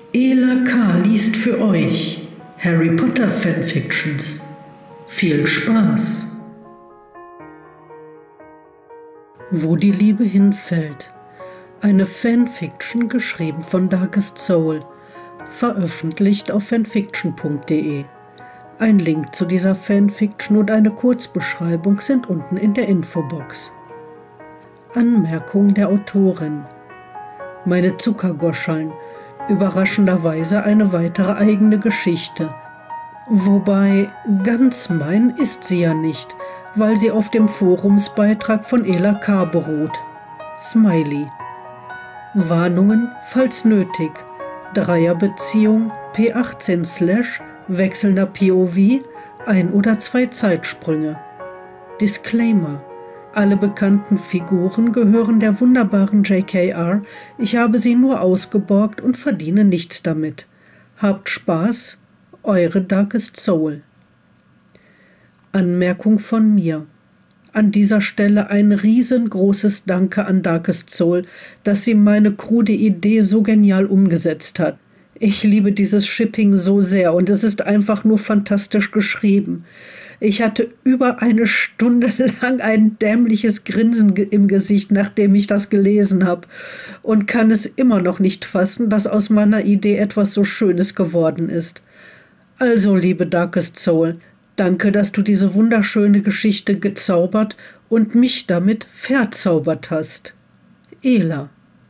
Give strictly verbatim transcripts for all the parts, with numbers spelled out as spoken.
Ela K. liest für euch Harry Potter Fanfictions. Viel Spaß! Wo die Liebe hinfällt. Eine Fanfiction geschrieben von Darkest Soul, veröffentlicht auf fanfiction punkt de. Ein Link zu dieser Fanfiction und eine Kurzbeschreibung sind unten in der Infobox. Anmerkung der Autorin: Meine Zuckergoschaln, überraschenderweise eine weitere eigene Geschichte. Wobei, ganz mein ist sie ja nicht, weil sie auf dem Forumsbeitrag von Ela K. beruht. Smiley. Warnungen, falls nötig. Dreierbeziehung, P achtzehn slash, wechselnder P O V, ein oder zwei Zeitsprünge. Disclaimer: Alle bekannten Figuren gehören der wunderbaren J K R. Ich habe sie nur ausgeborgt und verdiene nichts damit. Habt Spaß, eure Darkest Soul. Anmerkung von mir. An dieser Stelle ein riesengroßes Danke an Darkest Soul, dass sie meine krude Idee so genial umgesetzt hat. Ich liebe dieses Shipping so sehr und es ist einfach nur fantastisch geschrieben. Ich hatte über eine Stunde lang ein dämliches Grinsen im Gesicht, nachdem ich das gelesen habe, und kann es immer noch nicht fassen, dass aus meiner Idee etwas so Schönes geworden ist. Also, liebe Darkest Soul, danke, dass du diese wunderschöne Geschichte gezaubert und mich damit verzaubert hast. Ela.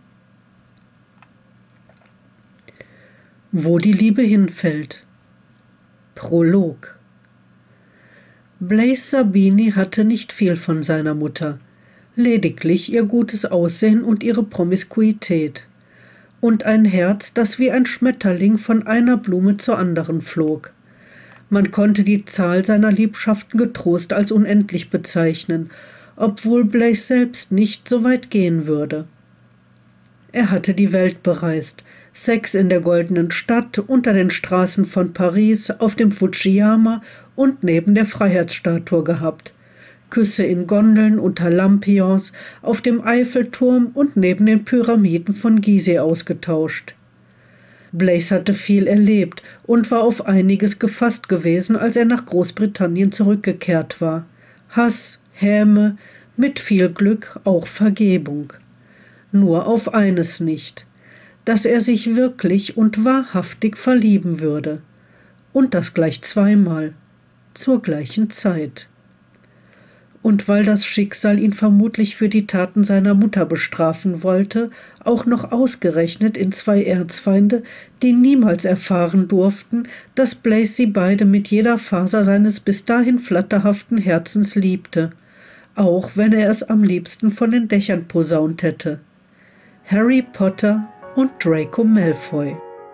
Wo die Liebe hinfällt. Prolog. Blaise Zabini hatte nicht viel von seiner Mutter, lediglich ihr gutes Aussehen und ihre Promiskuität. Und ein Herz, das wie ein Schmetterling von einer Blume zur anderen flog. Man konnte die Zahl seiner Liebschaften getrost als unendlich bezeichnen, obwohl Blaise selbst nicht so weit gehen würde. Er hatte die Welt bereist, Sex in der goldenen Stadt, unter den Straßen von Paris, auf dem Fujiyama und neben der Freiheitsstatue gehabt, Küsse in Gondeln unter Lampions, auf dem Eiffelturm und neben den Pyramiden von Gizeh ausgetauscht. Blaise hatte viel erlebt und war auf einiges gefasst gewesen, als er nach Großbritannien zurückgekehrt war. Hass, Häme, mit viel Glück auch Vergebung. Nur auf eines nicht: dass er sich wirklich und wahrhaftig verlieben würde. Und das gleich zweimal, zur gleichen Zeit. Und weil das Schicksal ihn vermutlich für die Taten seiner Mutter bestrafen wollte, auch noch ausgerechnet in zwei Erzfeinde, die niemals erfahren durften, dass Blaise sie beide mit jeder Faser seines bis dahin flatterhaften Herzens liebte, auch wenn er es am liebsten von den Dächern posaunt hätte. Harry Potter und Draco Malfoy.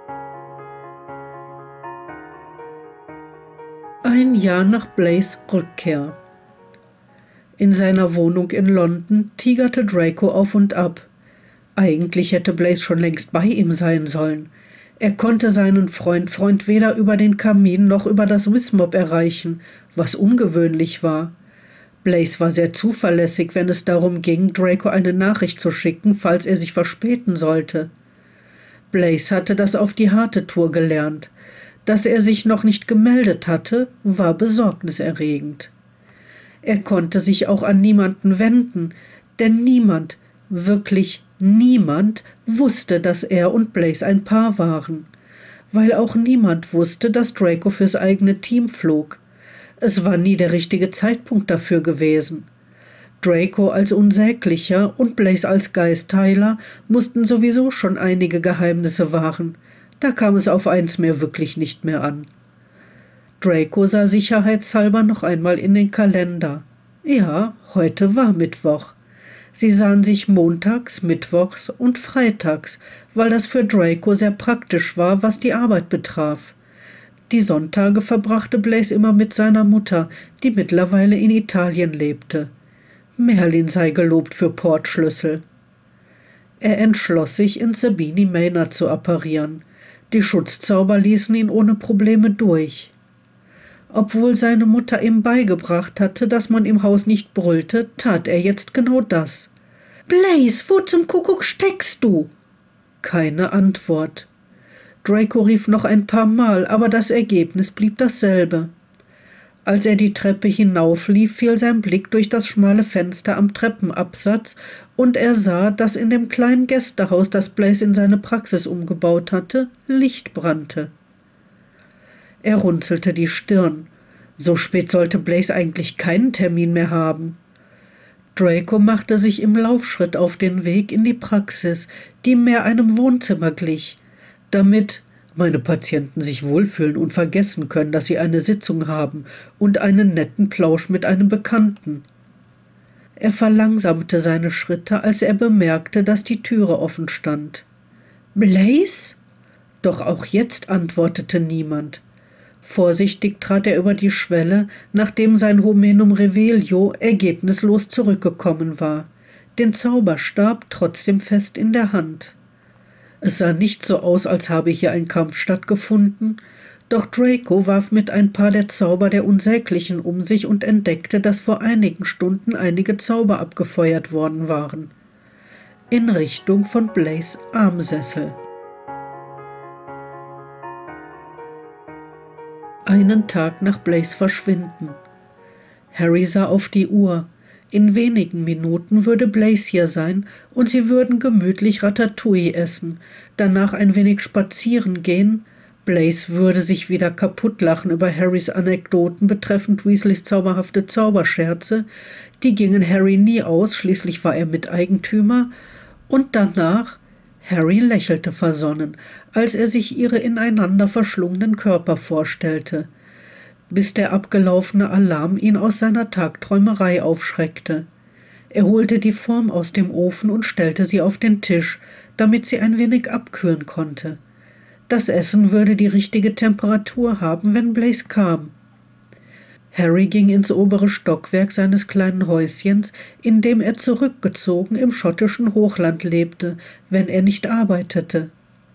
Ein Jahr nach Blaise' Rückkehr. In seiner Wohnung in London tigerte Draco auf und ab. Eigentlich hätte Blaise schon längst bei ihm sein sollen. Er konnte seinen Freund Freund weder über den Kamin noch über das Wismop erreichen, was ungewöhnlich war. Blaise war sehr zuverlässig, wenn es darum ging, Draco eine Nachricht zu schicken, falls er sich verspäten sollte. Blaise hatte das auf die harte Tour gelernt. Dass er sich noch nicht gemeldet hatte, war besorgniserregend. Er konnte sich auch an niemanden wenden, denn niemand, wirklich niemand, wusste, dass er und Blaise ein Paar waren, weil auch niemand wusste, dass Draco fürs eigene Team flog. Es war nie der richtige Zeitpunkt dafür gewesen. Draco als Unsäglicher und Blaise als Geistheiler mussten sowieso schon einige Geheimnisse wahren. Da kam es auf eins mehr wirklich nicht mehr an. Draco sah sicherheitshalber noch einmal in den Kalender. Ja, heute war Mittwoch. Sie sahen sich montags, mittwochs und freitags, weil das für Draco sehr praktisch war, was die Arbeit betraf. Die Sonntage verbrachte Blaise immer mit seiner Mutter, die mittlerweile in Italien lebte. Merlin sei gelobt für Portschlüssel. Er entschloss sich, in Zabini Manor zu apparieren. Die Schutzzauber ließen ihn ohne Probleme durch. Obwohl seine Mutter ihm beigebracht hatte, dass man im Haus nicht brüllte, tat er jetzt genau das. »Blaise, wo zum Kuckuck steckst du?« Keine Antwort. Draco rief noch ein paar Mal, aber das Ergebnis blieb dasselbe. Als er die Treppe hinauflief, fiel sein Blick durch das schmale Fenster am Treppenabsatz und er sah, dass in dem kleinen Gästehaus, das Blaze in seine Praxis umgebaut hatte, Licht brannte. Er runzelte die Stirn. So spät sollte Blaze eigentlich keinen Termin mehr haben. Draco machte sich im Laufschritt auf den Weg in die Praxis, die mehr einem Wohnzimmer glich, damit meine Patienten sich wohlfühlen und vergessen können, dass sie eine Sitzung haben und einen netten Plausch mit einem Bekannten. Er verlangsamte seine Schritte, als er bemerkte, dass die Türe offen stand. »Blaze?« Doch auch jetzt antwortete niemand. Vorsichtig trat er über die Schwelle, nachdem sein Homenum Revelio ergebnislos zurückgekommen war, den Zauberstab trotzdem fest in der Hand. Es sah nicht so aus, als habe hier ein Kampf stattgefunden, doch Draco warf mit ein paar der Zauber der Unsäglichen um sich und entdeckte, dass vor einigen Stunden einige Zauber abgefeuert worden waren. In Richtung von Blaze' Armsessel. Einen Tag nach Blaze' Verschwinden. Harry sah auf die Uhr. In wenigen Minuten würde Blaze hier sein und sie würden gemütlich Ratatouille essen, danach ein wenig spazieren gehen. Blaze würde sich wieder kaputtlachen über Harrys Anekdoten betreffend Weasleys zauberhafte Zauberscherze. Die gingen Harry nie aus, schließlich war er Miteigentümer. Und danach, Harry lächelte versonnen, als er sich ihre ineinander verschlungenen Körper vorstellte, bis der abgelaufene Alarm ihn aus seiner Tagträumerei aufschreckte. Er holte die Form aus dem Ofen und stellte sie auf den Tisch, damit sie ein wenig abkühlen konnte. Das Essen würde die richtige Temperatur haben, wenn Blaze kam. Harry ging ins obere Stockwerk seines kleinen Häuschens, in dem er zurückgezogen im schottischen Hochland lebte, wenn er nicht arbeitete.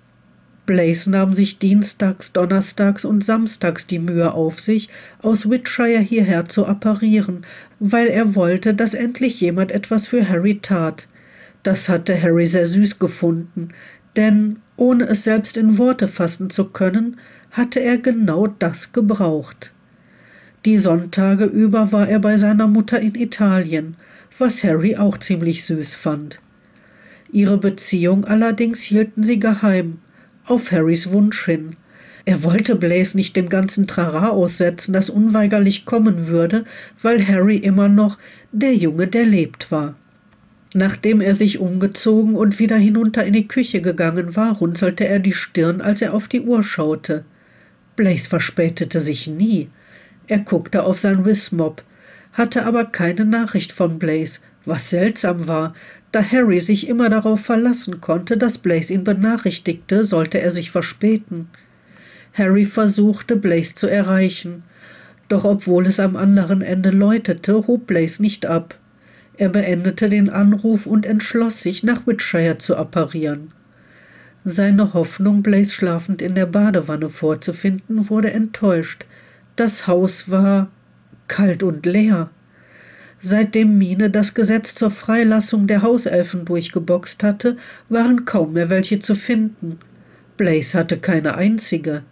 Blaze nahm sich dienstags, donnerstags und samstags die Mühe auf sich, aus Wiltshire hierher zu apparieren, weil er wollte, dass endlich jemand etwas für Harry tat. Das hatte Harry sehr süß gefunden, denn, ohne es selbst in Worte fassen zu können, hatte er genau das gebraucht. Die Sonntage über war er bei seiner Mutter in Italien, was Harry auch ziemlich süß fand. Ihre Beziehung allerdings hielten sie geheim, auf Harrys Wunsch hin. Er wollte Blaze nicht dem ganzen Trara aussetzen, das unweigerlich kommen würde, weil Harry immer noch der Junge, der lebt war. Nachdem er sich umgezogen und wieder hinunter in die Küche gegangen war, runzelte er die Stirn, als er auf die Uhr schaute. Blaze verspätete sich nie. Er guckte auf sein Wismop, hatte aber keine Nachricht von Blaze, was seltsam war, da Harry sich immer darauf verlassen konnte, dass Blaze ihn benachrichtigte, sollte er sich verspäten. Harry versuchte, Blaze zu erreichen, doch obwohl es am anderen Ende läutete, hob Blaze nicht ab. Er beendete den Anruf und entschloss sich, nach Wiltshire zu apparieren. Seine Hoffnung, Blaze schlafend in der Badewanne vorzufinden, wurde enttäuscht. Das Haus war kalt und leer. Seitdem Mine das Gesetz zur Freilassung der Hauselfen durchgeboxt hatte, waren kaum mehr welche zu finden. Blaze hatte keine einzige.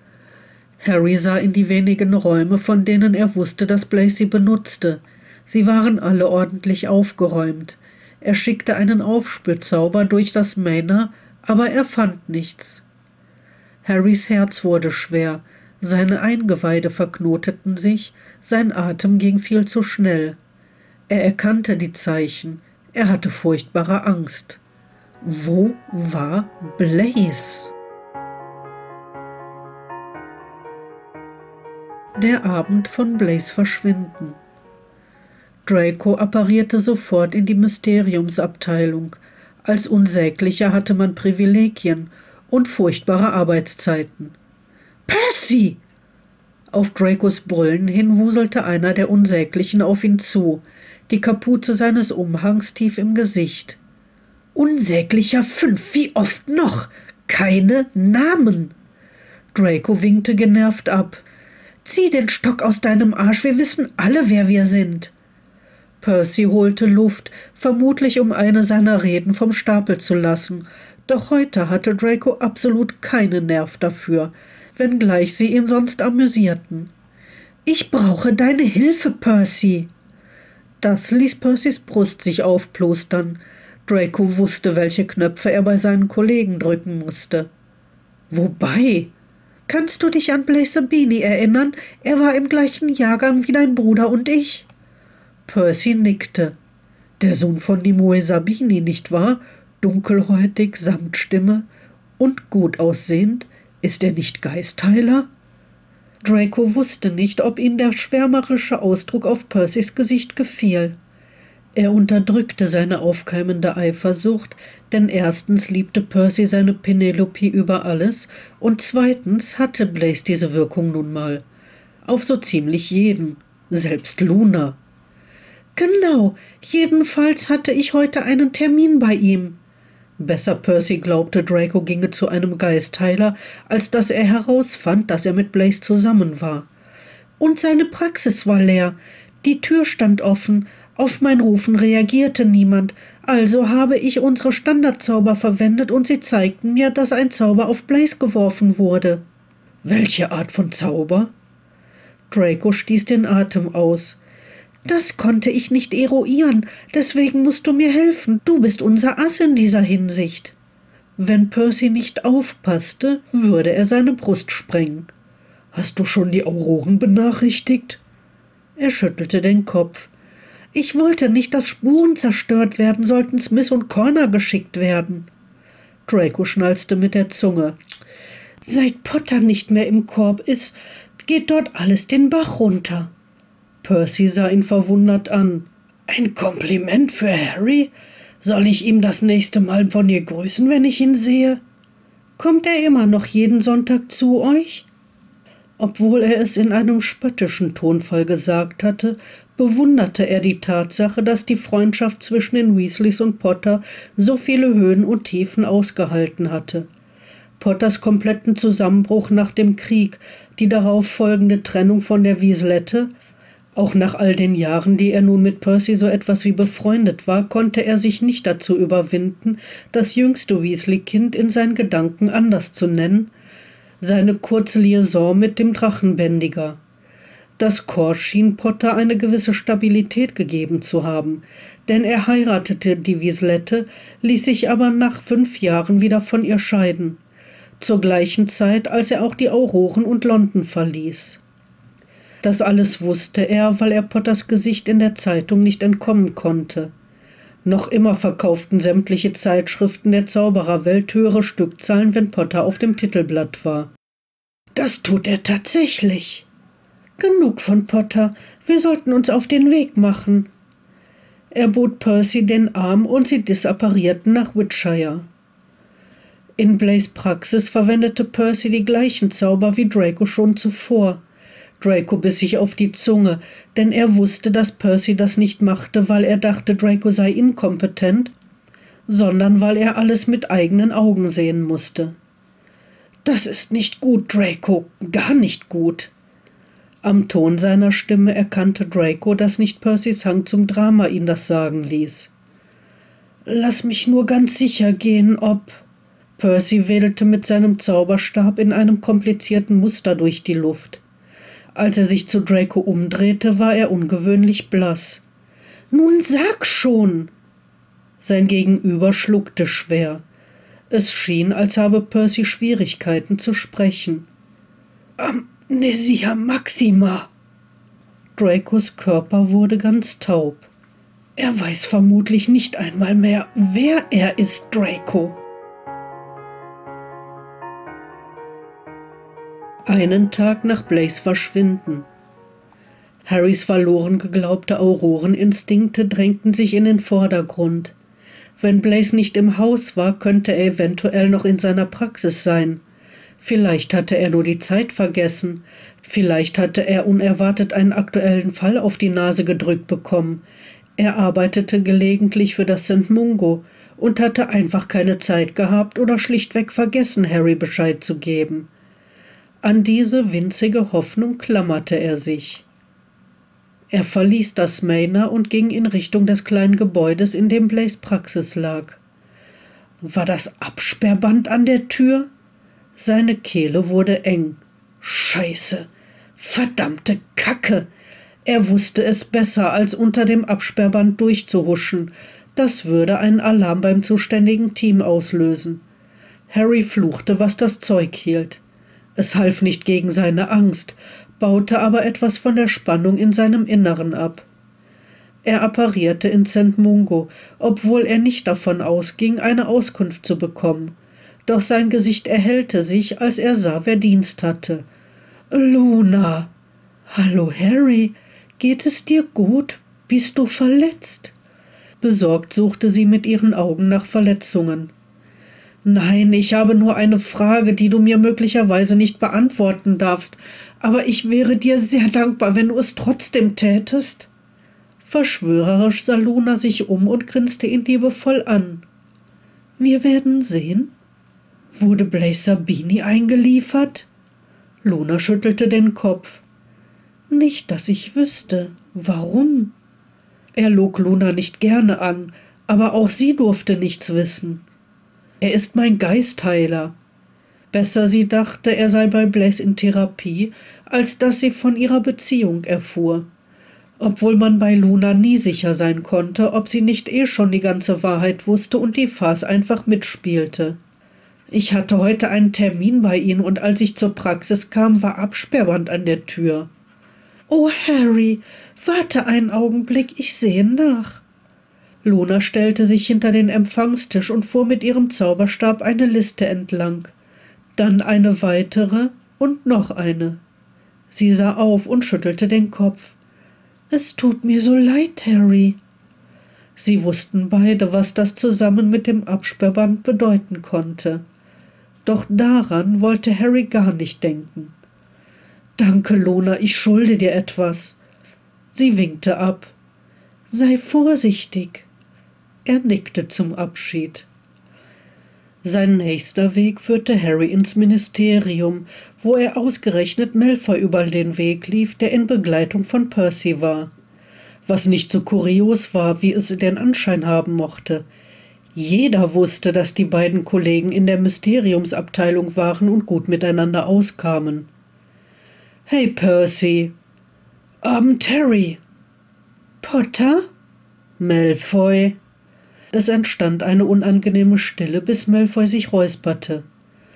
Harry sah in die wenigen Räume, von denen er wusste, dass Blaze sie benutzte. Sie waren alle ordentlich aufgeräumt. Er schickte einen Aufspürzauber durch das Manor, aber er fand nichts. Harrys Herz wurde schwer, seine Eingeweide verknoteten sich, sein Atem ging viel zu schnell. Er erkannte die Zeichen, er hatte furchtbare Angst. Wo war Blaze? Der Abend von Blaze Verschwinden. Draco apparierte sofort in die Mysteriumsabteilung. Als Unsäglicher hatte man Privilegien und furchtbare Arbeitszeiten. »Percy!« Auf Dracos Brüllen hin wuselte einer der Unsäglichen auf ihn zu, die Kapuze seines Umhangs tief im Gesicht. »Unsäglicher fünf, wie oft noch? Keine Namen!« Draco winkte genervt ab. »Zieh den Stock aus deinem Arsch, wir wissen alle, wer wir sind!« Percy holte Luft, vermutlich um eine seiner Reden vom Stapel zu lassen, Doch heute hatte Draco absolut keinen Nerv dafür, wenngleich sie ihn sonst amüsierten. »Ich brauche deine Hilfe, Percy!« Das ließ Percys Brust sich aufplustern. Draco wusste, welche Knöpfe er bei seinen Kollegen drücken musste. »Wobei? Kannst du dich an Blaise Sabini erinnern? Er war im gleichen Jahrgang wie dein Bruder und ich.« Percy nickte. »Der Sohn von Nimue Sabini, nicht wahr? Dunkelhäutig, Samtstimme und gut aussehend. Ist er nicht Geistheiler?« Draco wusste nicht, ob ihm der schwärmerische Ausdruck auf Percys Gesicht gefiel. Er unterdrückte seine aufkeimende Eifersucht, denn erstens liebte Percy seine Penelope über alles und zweitens hatte Blaise diese Wirkung nun mal. Auf so ziemlich jeden, selbst Luna. »Genau, jedenfalls hatte ich heute einen Termin bei ihm.« Besser Percy glaubte, Draco ginge zu einem Geistheiler, als dass er herausfand, dass er mit Blaise zusammen war. »Und seine Praxis war leer. Die Tür stand offen. Auf mein Rufen reagierte niemand, also habe ich unsere Standardzauber verwendet und sie zeigten mir, dass ein Zauber auf Blaise geworfen wurde.« »Welche Art von Zauber?« Draco stieß den Atem aus. »Das konnte ich nicht eruieren, deswegen musst du mir helfen. Du bist unser Ass in dieser Hinsicht.« Wenn Percy nicht aufpasste, würde er seine Brust sprengen. »Hast du schon die Auroren benachrichtigt?« Er schüttelte den Kopf. »Ich wollte nicht, dass Spuren zerstört werden, sollten Smith und Corner geschickt werden.« Draco schnalzte mit der Zunge. »Seit Potter nicht mehr im Korb ist, geht dort alles den Bach runter.« Percy sah ihn verwundert an. »Ein Kompliment für Harry? Soll ich ihm das nächste Mal von dir grüßen, wenn ich ihn sehe? Kommt er immer noch jeden Sonntag zu euch?« Obwohl er es in einem spöttischen Tonfall gesagt hatte, bewunderte er die Tatsache, dass die Freundschaft zwischen den Weasleys und Potter so viele Höhen und Tiefen ausgehalten hatte. Potters kompletten Zusammenbruch nach dem Krieg, die darauf folgende Trennung von der Wieslette, auch nach all den Jahren, die er nun mit Percy so etwas wie befreundet war, konnte er sich nicht dazu überwinden, das jüngste Weasley-Kind in seinen Gedanken anders zu nennen, seine kurze Liaison mit dem Drachenbändiger. Das Corps schien Potter eine gewisse Stabilität gegeben zu haben, denn er heiratete die Wieslette, ließ sich aber nach fünf Jahren wieder von ihr scheiden, zur gleichen Zeit, als er auch die Auroren und London verließ. Das alles wusste er, weil er Potters Gesicht in der Zeitung nicht entkommen konnte. Noch immer verkauften sämtliche Zeitschriften der Zaubererwelt höhere Stückzahlen, wenn Potter auf dem Titelblatt war. »Das tut er tatsächlich.« »Genug von Potter, wir sollten uns auf den Weg machen.« Er bot Percy den Arm und sie disapparierten nach Witchshire. In Blaise' Praxis verwendete Percy die gleichen Zauber wie Draco schon zuvor. Draco biss sich auf die Zunge, denn er wusste, dass Percy das nicht machte, weil er dachte, Draco sei inkompetent, sondern weil er alles mit eigenen Augen sehen musste. »Das ist nicht gut, Draco, gar nicht gut.« Am Ton seiner Stimme erkannte Draco, dass nicht Percys Hang zum Drama ihn das sagen ließ. »Lass mich nur ganz sicher gehen, ob...« Percy wedelte mit seinem Zauberstab in einem komplizierten Muster durch die Luft. Als er sich zu Draco umdrehte, war er ungewöhnlich blass. »Nun sag schon!« Sein Gegenüber schluckte schwer. Es schien, als habe Percy Schwierigkeiten zu sprechen. »Amnesia Maxima!« Dracos Körper wurde ganz taub. »Er weiß vermutlich nicht einmal mehr, wer er ist, Draco.« Einen Tag nach Blaise' Verschwinden. Harrys verloren geglaubte Auroreninstinkte drängten sich in den Vordergrund. Wenn Blaise nicht im Haus war, könnte er eventuell noch in seiner Praxis sein. Vielleicht hatte er nur die Zeit vergessen. Vielleicht hatte er unerwartet einen aktuellen Fall auf die Nase gedrückt bekommen. Er arbeitete gelegentlich für das Sankt Mungo und hatte einfach keine Zeit gehabt oder schlichtweg vergessen, Harry Bescheid zu geben. An diese winzige Hoffnung klammerte er sich. Er verließ das Manor und ging in Richtung des kleinen Gebäudes, in dem Blaise' Praxis lag. War das Absperrband an der Tür? Seine Kehle wurde eng. Scheiße! Verdammte Kacke! Er wusste es besser, als unter dem Absperrband durchzuhuschen. Das würde einen Alarm beim zuständigen Team auslösen. Harry fluchte, was das Zeug hielt. Es half nicht gegen seine Angst, baute aber etwas von der Spannung in seinem Inneren ab. Er apparierte in Saint Mungo, obwohl er nicht davon ausging, eine Auskunft zu bekommen. Doch sein Gesicht erhellte sich, als er sah, wer Dienst hatte. »Luna!« »Hallo, Harry. Geht es dir gut? Bist du verletzt?« Besorgt suchte sie mit ihren Augen nach Verletzungen. »Nein, ich habe nur eine Frage, die du mir möglicherweise nicht beantworten darfst, aber ich wäre dir sehr dankbar, wenn du es trotzdem tätest.« Verschwörerisch sah Luna sich um und grinste ihn liebevoll an. »Wir werden sehen.« »Wurde Blaise Zabini eingeliefert?« Luna schüttelte den Kopf. »Nicht, dass ich wüsste. Warum?« Er log Luna nicht gerne an, aber auch sie durfte nichts wissen. »Er ist mein Geistheiler.« Besser, sie dachte, er sei bei Blaise in Therapie, als dass sie von ihrer Beziehung erfuhr. Obwohl man bei Luna nie sicher sein konnte, ob sie nicht eh schon die ganze Wahrheit wusste und die Farce einfach mitspielte. »Ich hatte heute einen Termin bei Ihnen und als ich zur Praxis kam, war Absperrband an der Tür.« »Oh, Harry, warte einen Augenblick, ich sehe nach.« Luna stellte sich hinter den Empfangstisch und fuhr mit ihrem Zauberstab eine Liste entlang. Dann eine weitere und noch eine. Sie sah auf und schüttelte den Kopf. »Es tut mir so leid, Harry.« Sie wussten beide, was das zusammen mit dem Absperrband bedeuten konnte. Doch daran wollte Harry gar nicht denken. »Danke, Luna, ich schulde dir etwas.« Sie winkte ab. »Sei vorsichtig.« Er nickte zum Abschied. Sein nächster Weg führte Harry ins Ministerium, wo er ausgerechnet Malfoy über den Weg lief, der in Begleitung von Percy war. Was nicht so kurios war, wie es den Anschein haben mochte. Jeder wusste, dass die beiden Kollegen in der Mysteriumsabteilung waren und gut miteinander auskamen. »Hey, Percy!« »Abend, Harry!« »Potter?« »Malfoy!« Es entstand eine unangenehme Stille, bis Malfoy sich räusperte.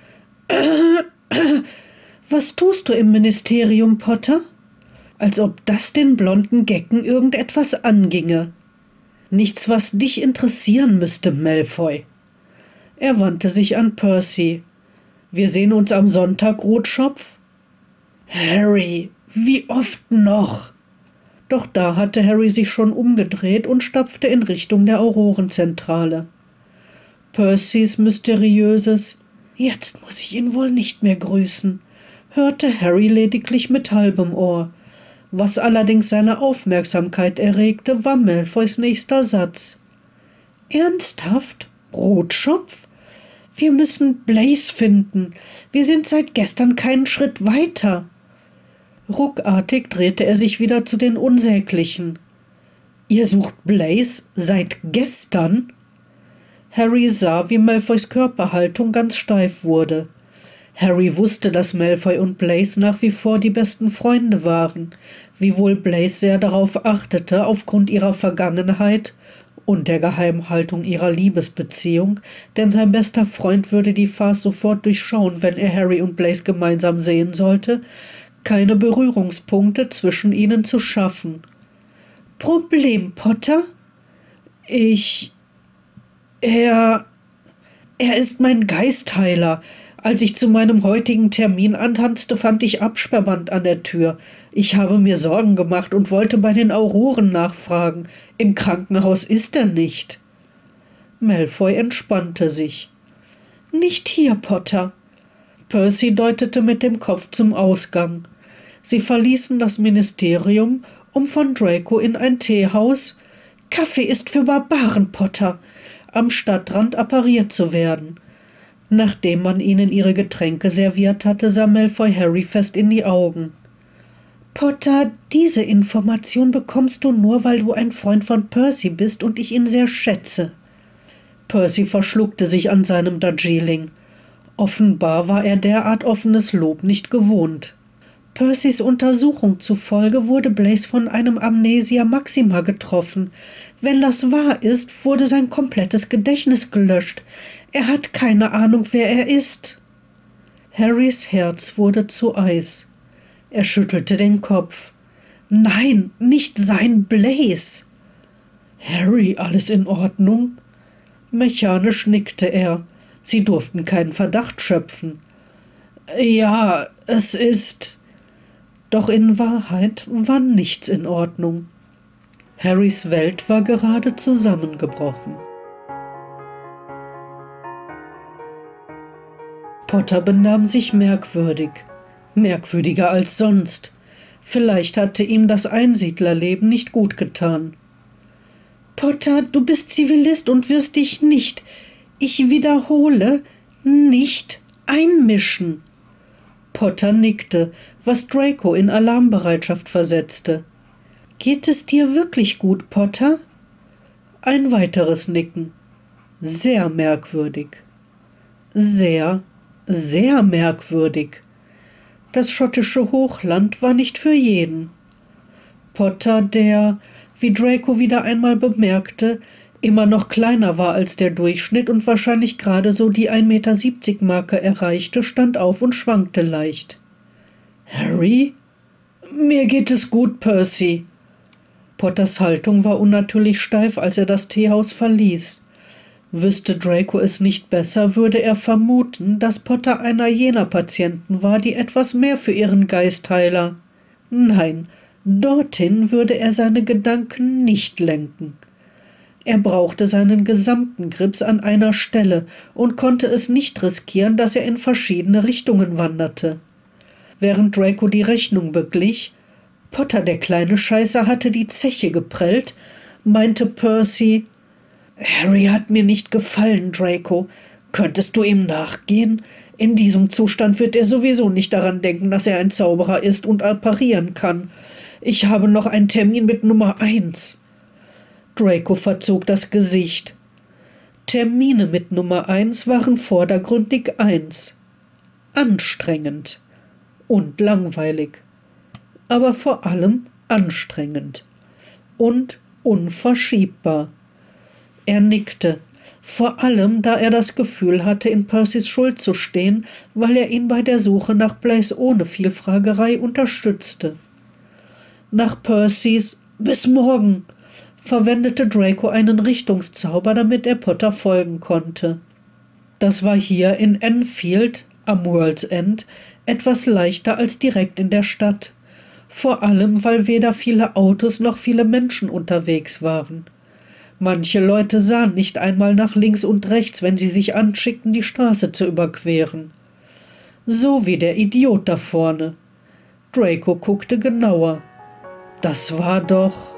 »Was tust du im Ministerium, Potter?« Als ob das den blonden Gecken irgendetwas anginge. »Nichts, was dich interessieren müsste, Malfoy.« Er wandte sich an Percy. »Wir sehen uns am Sonntag, Rotschopf?« »Harry, wie oft noch?« Doch da hatte Harry sich schon umgedreht und stapfte in Richtung der Aurorenzentrale. Percys mysteriöses »Jetzt muss ich ihn wohl nicht mehr grüßen«, hörte Harry lediglich mit halbem Ohr. Was allerdings seine Aufmerksamkeit erregte, war Malfoys nächster Satz. »Ernsthaft? Rotschopf? Wir müssen Blaise finden. Wir sind seit gestern keinen Schritt weiter.« Ruckartig drehte er sich wieder zu den Unsäglichen. »Ihr sucht Blaise seit gestern?« Harry sah, wie Malfoys Körperhaltung ganz steif wurde. Harry wusste, dass Malfoy und Blaise nach wie vor die besten Freunde waren, wiewohl Blaise sehr darauf achtete, aufgrund ihrer Vergangenheit und der Geheimhaltung ihrer Liebesbeziehung, denn sein bester Freund würde die Farce sofort durchschauen, wenn er Harry und Blaise gemeinsam sehen sollte, keine Berührungspunkte zwischen ihnen zu schaffen. »Problem, Potter?« »Ich... Er... Er ist mein Geistheiler. Als ich zu meinem heutigen Termin antanzte, fand ich Absperrband an der Tür. Ich habe mir Sorgen gemacht und wollte bei den Auroren nachfragen. Im Krankenhaus ist er nicht.« Malfoy entspannte sich. »Nicht hier, Potter.« Percy deutete mit dem Kopf zum Ausgang. Sie verließen das Ministerium, um von Draco in ein Teehaus – »Kaffee ist für Barbaren, Potter« – am Stadtrand appariert zu werden. Nachdem man ihnen ihre Getränke serviert hatte, sah Malfoy Harry fest in die Augen. »Potter, diese Information bekommst du nur, weil du ein Freund von Percy bist und ich ihn sehr schätze.« Percy verschluckte sich an seinem Darjeeling. Offenbar war er derart offenes Lob nicht gewohnt. Percys Untersuchung zufolge wurde Blaze von einem Amnesia Maxima getroffen. Wenn das wahr ist, wurde sein komplettes Gedächtnis gelöscht. Er hat keine Ahnung, wer er ist. Harrys Herz wurde zu Eis. Er schüttelte den Kopf. Nein, nicht sein Blaze. Harry, alles in Ordnung? Mechanisch nickte er. Sie durften keinen Verdacht schöpfen. Ja, es ist... Doch in Wahrheit war nichts in Ordnung. Harrys Welt war gerade zusammengebrochen. Potter benahm sich merkwürdig, merkwürdiger als sonst. Vielleicht hatte ihm das Einsiedlerleben nicht gut getan. »Potter, du bist Zivilist und wirst dich nicht, ich wiederhole, nicht einmischen.« Potter nickte, was Draco in Alarmbereitschaft versetzte. »Geht es dir wirklich gut, Potter?« Ein weiteres Nicken. Sehr merkwürdig. Sehr, sehr merkwürdig. Das schottische Hochland war nicht für jeden. Potter, der, wie Draco wieder einmal bemerkte, immer noch kleiner war als der Durchschnitt und wahrscheinlich gerade so die ein Meter siebzig Marke erreichte, stand auf und schwankte leicht. »Harry? Mir geht es gut, Percy.« Potters Haltung war unnatürlich steif, als er das Teehaus verließ. Wüsste Draco es nicht besser, würde er vermuten, dass Potter einer jener Patienten war, die etwas mehr für ihren Geistheiler. Nein, dorthin würde er seine Gedanken nicht lenken. Er brauchte seinen gesamten Grips an einer Stelle und konnte es nicht riskieren, dass er in verschiedene Richtungen wanderte. Während Draco die Rechnung beglich, Potter, der kleine Scheißer, hatte die Zeche geprellt, meinte Percy, »Harry hat mir nicht gefallen, Draco. Könntest du ihm nachgehen? In diesem Zustand wird er sowieso nicht daran denken, dass er ein Zauberer ist und apparieren kann. Ich habe noch einen Termin mit Nummer eins.« Draco verzog das Gesicht. Termine mit Nummer eins waren vordergründig eins. Anstrengend. Und langweilig. Aber vor allem anstrengend. Und unverschiebbar. Er nickte, vor allem da er das Gefühl hatte, in Percys Schuld zu stehen, weil er ihn bei der Suche nach Blaze ohne Vielfragerei unterstützte. Nach Percys »Bis morgen« verwendete Draco einen Richtungszauber, damit er Potter folgen konnte. Das war hier in Enfield, am World's End, etwas leichter als direkt in der Stadt, vor allem weil weder viele Autos noch viele Menschen unterwegs waren. Manche Leute sahen nicht einmal nach links und rechts, wenn sie sich anschickten, die Straße zu überqueren. So wie der Idiot da vorne. Draco guckte genauer. Das war doch...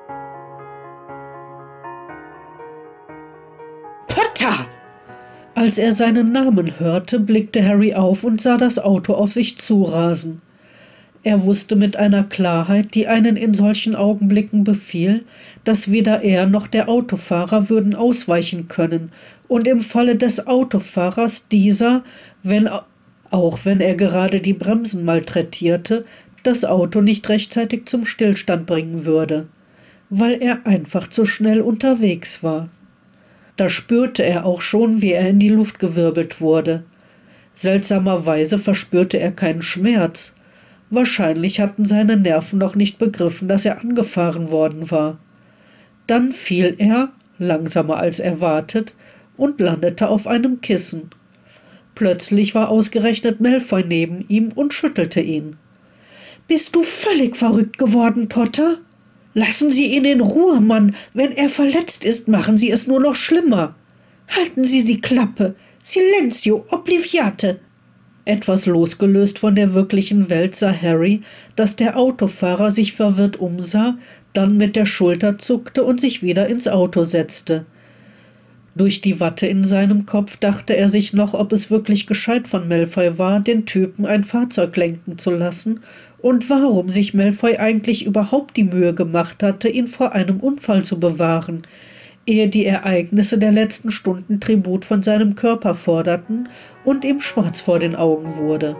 »Potter!« Als er seinen Namen hörte, blickte Harry auf und sah das Auto auf sich zurasen. Er wusste mit einer Klarheit, die einen in solchen Augenblicken befiel, dass weder er noch der Autofahrer würden ausweichen können und im Falle des Autofahrers dieser, wenn, auch wenn er gerade die Bremsen malträtierte, das Auto nicht rechtzeitig zum Stillstand bringen würde, weil er einfach zu schnell unterwegs war. Da spürte er auch schon, wie er in die Luft gewirbelt wurde. Seltsamerweise verspürte er keinen Schmerz. Wahrscheinlich hatten seine Nerven noch nicht begriffen, dass er angefahren worden war. Dann fiel er, langsamer als erwartet, und landete auf einem Kissen. Plötzlich war ausgerechnet Malfoy neben ihm und schüttelte ihn. »Bist du völlig verrückt geworden, Potter? Lassen Sie ihn in Ruhe, Mann. Wenn er verletzt ist, machen Sie es nur noch schlimmer. Halten Sie die Klappe. Silenzio, obliviate!« Etwas losgelöst von der wirklichen Welt sah Harry, dass der Autofahrer sich verwirrt umsah, dann mit der Schulter zuckte und sich wieder ins Auto setzte. Durch die Watte in seinem Kopf dachte er sich noch, ob es wirklich gescheit von Malfoy war, den Typen ein Fahrzeug lenken zu lassen, und warum sich Malfoy eigentlich überhaupt die Mühe gemacht hatte, ihn vor einem Unfall zu bewahren. ehe die Ereignisse der letzten Stunden Tribut von seinem Körper forderten und ihm schwarz vor den Augen wurde.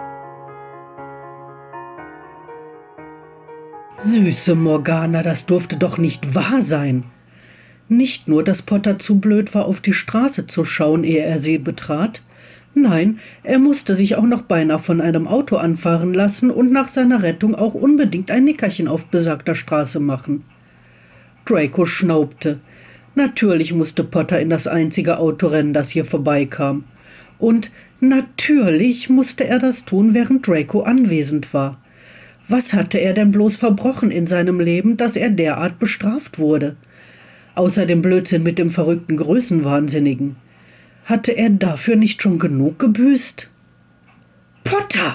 Süße Morgana, das durfte doch nicht wahr sein. Nicht nur, dass Potter zu blöd war, auf die Straße zu schauen, ehe er sie betrat, nein, er musste sich auch noch beinahe von einem Auto anfahren lassen und nach seiner Rettung auch unbedingt ein Nickerchen auf besagter Straße machen. Draco schnaubte. Natürlich musste Potter in das einzige Auto rennen, das hier vorbeikam. Und natürlich musste er das tun, während Draco anwesend war. Was hatte er denn bloß verbrochen in seinem Leben, dass er derart bestraft wurde? Außer dem Blödsinn mit dem verrückten Größenwahnsinnigen. Hatte er dafür nicht schon genug gebüßt? »Potter!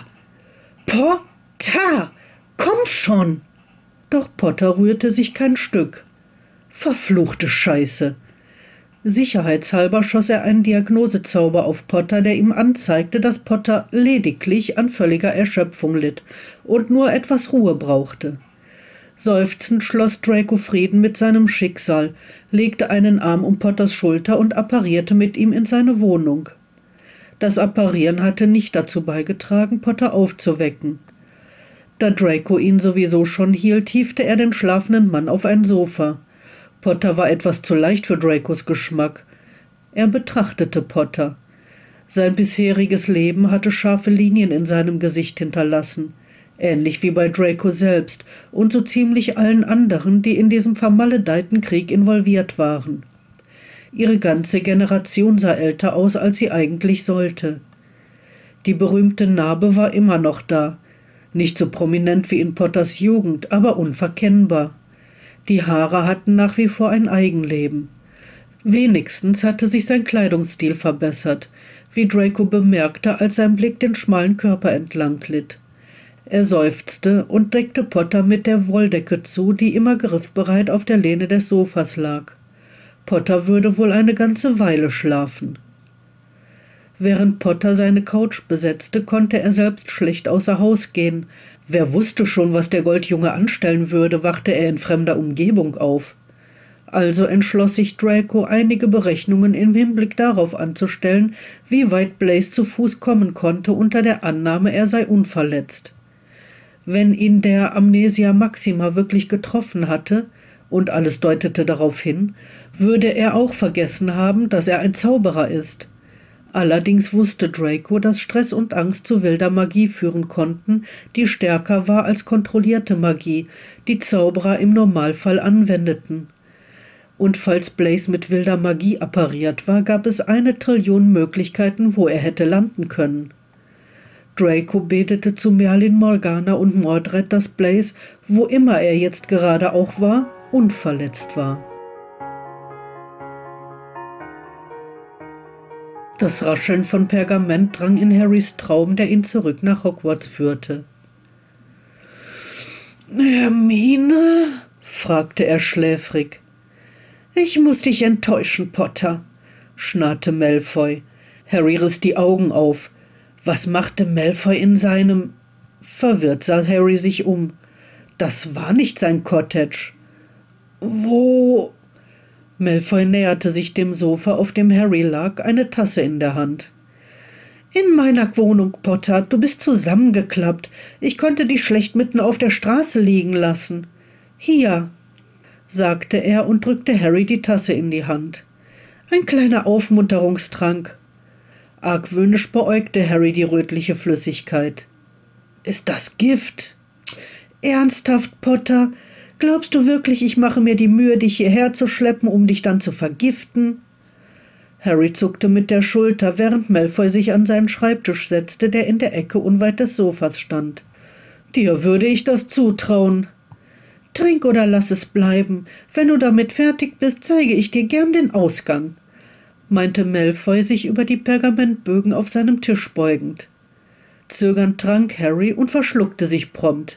Potter! Komm schon!« Doch Potter rührte sich kein Stück. Verfluchte Scheiße! Sicherheitshalber schoss er einen Diagnosezauber auf Potter, der ihm anzeigte, dass Potter lediglich an völliger Erschöpfung litt und nur etwas Ruhe brauchte. Seufzend schloss Draco Frieden mit seinem Schicksal, legte einen Arm um Potters Schulter und apparierte mit ihm in seine Wohnung. Das Apparieren hatte nicht dazu beigetragen, Potter aufzuwecken. Da Draco ihn sowieso schon hielt, hiefte er den schlafenden Mann auf ein Sofa. Potter war etwas zu leicht für Dracos Geschmack. Er betrachtete Potter. Sein bisheriges Leben hatte scharfe Linien in seinem Gesicht hinterlassen, ähnlich wie bei Draco selbst und so ziemlich allen anderen, die in diesem vermaledeiten Krieg involviert waren. Ihre ganze Generation sah älter aus, als sie eigentlich sollte. Die berühmte Narbe war immer noch da, nicht so prominent wie in Potters Jugend, aber unverkennbar. Die Haare hatten nach wie vor ein Eigenleben. Wenigstens hatte sich sein Kleidungsstil verbessert, wie Draco bemerkte, als sein Blick den schmalen Körper entlang glitt. Er seufzte und deckte Potter mit der Wolldecke zu, die immer griffbereit auf der Lehne des Sofas lag. Potter würde wohl eine ganze Weile schlafen. Während Potter seine Couch besetzte, konnte er selbst schlecht außer Haus gehen. Wer wusste schon, was der Goldjunge anstellen würde, wachte er in fremder Umgebung auf. Also entschloss sich Draco, einige Berechnungen im Hinblick darauf anzustellen, wie weit Blaze zu Fuß kommen konnte, unter der Annahme, er sei unverletzt. Wenn ihn der Amnesia Maxima wirklich getroffen hatte, und alles deutete darauf hin, würde er auch vergessen haben, dass er ein Zauberer ist. Allerdings wusste Draco, dass Stress und Angst zu wilder Magie führen konnten, die stärker war als kontrollierte Magie, die Zauberer im Normalfall anwendeten. Und falls Blaze mit wilder Magie appariert war, gab es eine Trillion Möglichkeiten, wo er hätte landen können. Draco betete zu Merlin, Morgana und Mordred, dass Blaze, wo immer er jetzt gerade auch war, unverletzt war. Das Rascheln von Pergament drang in Harrys Traum, der ihn zurück nach Hogwarts führte. »Hermine?« fragte er schläfrig. »Ich muss dich enttäuschen, Potter«, schnarrte Malfoy. Harry riss die Augen auf. Was machte Malfoy in seinem... Verwirrt sah Harry sich um. Das war nicht sein Cottage. »Wo?« Malfoy näherte sich dem Sofa, auf dem Harry lag, eine Tasse in der Hand. »In meiner Wohnung, Potter. Du bist zusammengeklappt. Ich konnte dich schlecht mitten auf der Straße liegen lassen. Hier«, sagte er und drückte Harry die Tasse in die Hand. »Ein kleiner Aufmunterungstrank.« Argwöhnisch beäugte Harry die rötliche Flüssigkeit. »Ist das Gift?« »Ernsthaft, Potter? Glaubst du wirklich, ich mache mir die Mühe, dich hierher zu schleppen, um dich dann zu vergiften?« Harry zuckte mit der Schulter, während Malfoy sich an seinen Schreibtisch setzte, der in der Ecke unweit des Sofas stand. »Dir würde ich das zutrauen.« »Trink oder lass es bleiben. Wenn du damit fertig bist, zeige ich dir gern den Ausgang«, meinte Malfoy, sich über die Pergamentbögen auf seinem Tisch beugend. Zögernd trank Harry und verschluckte sich prompt.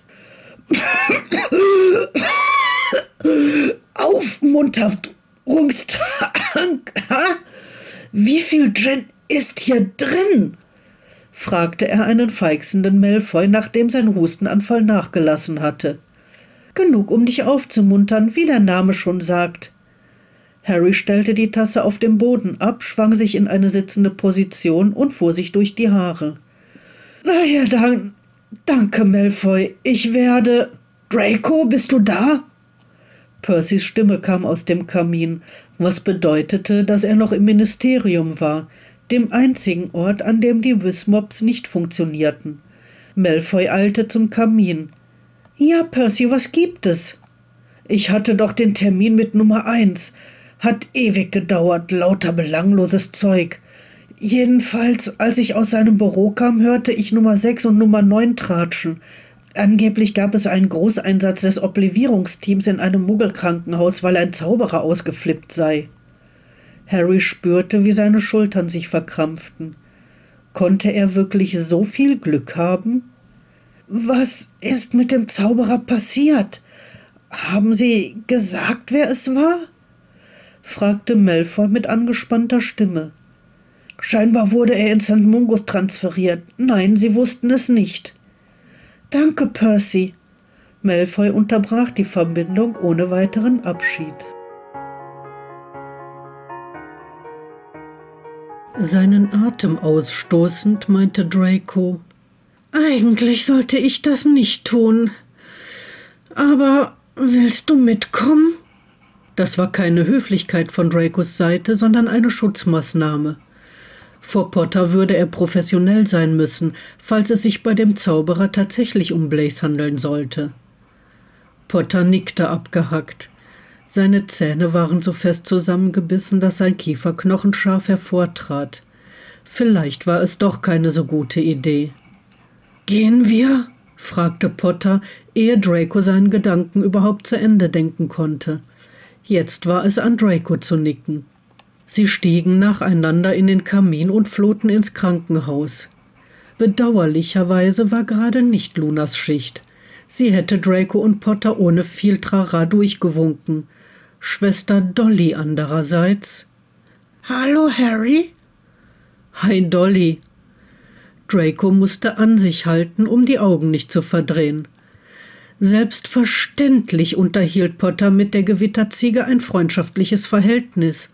»Aufmunterungstrank? Wie viel Gin ist hier drin?« fragte er einen feixenden Malfoy, nachdem sein Hustenanfall nachgelassen hatte. »Genug, um dich aufzumuntern, wie der Name schon sagt.« Harry stellte die Tasse auf dem Boden ab, schwang sich in eine sitzende Position und fuhr sich durch die Haare. »Na ja, dann, danke, Malfoy. Ich werde... Draco, bist du da?« Percys Stimme kam aus dem Kamin, was bedeutete, dass er noch im Ministerium war, dem einzigen Ort, an dem die Wismops nicht funktionierten. Malfoy eilte zum Kamin. »Ja, Percy, was gibt es?« »Ich hatte doch den Termin mit Nummer eins. Hat ewig gedauert, lauter belangloses Zeug. Jedenfalls, als ich aus seinem Büro kam, hörte ich Nummer sechs und Nummer neun tratschen. Angeblich gab es einen Großeinsatz des Oblivierungsteams in einem Muggelkrankenhaus, weil ein Zauberer ausgeflippt sei.« Harry spürte, wie seine Schultern sich verkrampften. Konnte er wirklich so viel Glück haben? »Was ist mit dem Zauberer passiert? Haben Sie gesagt, wer es war?« fragte Malfoy mit angespannter Stimme. »Scheinbar wurde er in Sankt Mungus transferiert. Nein, Sie wussten es nicht.« »Danke, Percy.« Malfoy unterbrach die Verbindung ohne weiteren Abschied. Seinen Atem ausstoßend meinte Draco: »Eigentlich sollte ich das nicht tun. Aber willst du mitkommen?« Das war keine Höflichkeit von Dracos Seite, sondern eine Schutzmaßnahme. Vor Potter würde er professionell sein müssen, falls es sich bei dem Zauberer tatsächlich um Blaise handeln sollte. Potter nickte abgehackt. Seine Zähne waren so fest zusammengebissen, dass sein Kieferknochen scharf hervortrat. Vielleicht war es doch keine so gute Idee. »Gehen wir?« fragte Potter, ehe Draco seinen Gedanken überhaupt zu Ende denken konnte. Jetzt war es an Draco zu nicken. Sie stiegen nacheinander in den Kamin und flohen ins Krankenhaus. Bedauerlicherweise war gerade nicht Lunas Schicht. Sie hätte Draco und Potter ohne viel Trara durchgewunken. Schwester Dolly andererseits. »Hallo, Harry?« »Hi, Dolly.« Draco musste an sich halten, um die Augen nicht zu verdrehen. Selbstverständlich unterhielt Potter mit der Gewitterziege ein freundschaftliches Verhältnis.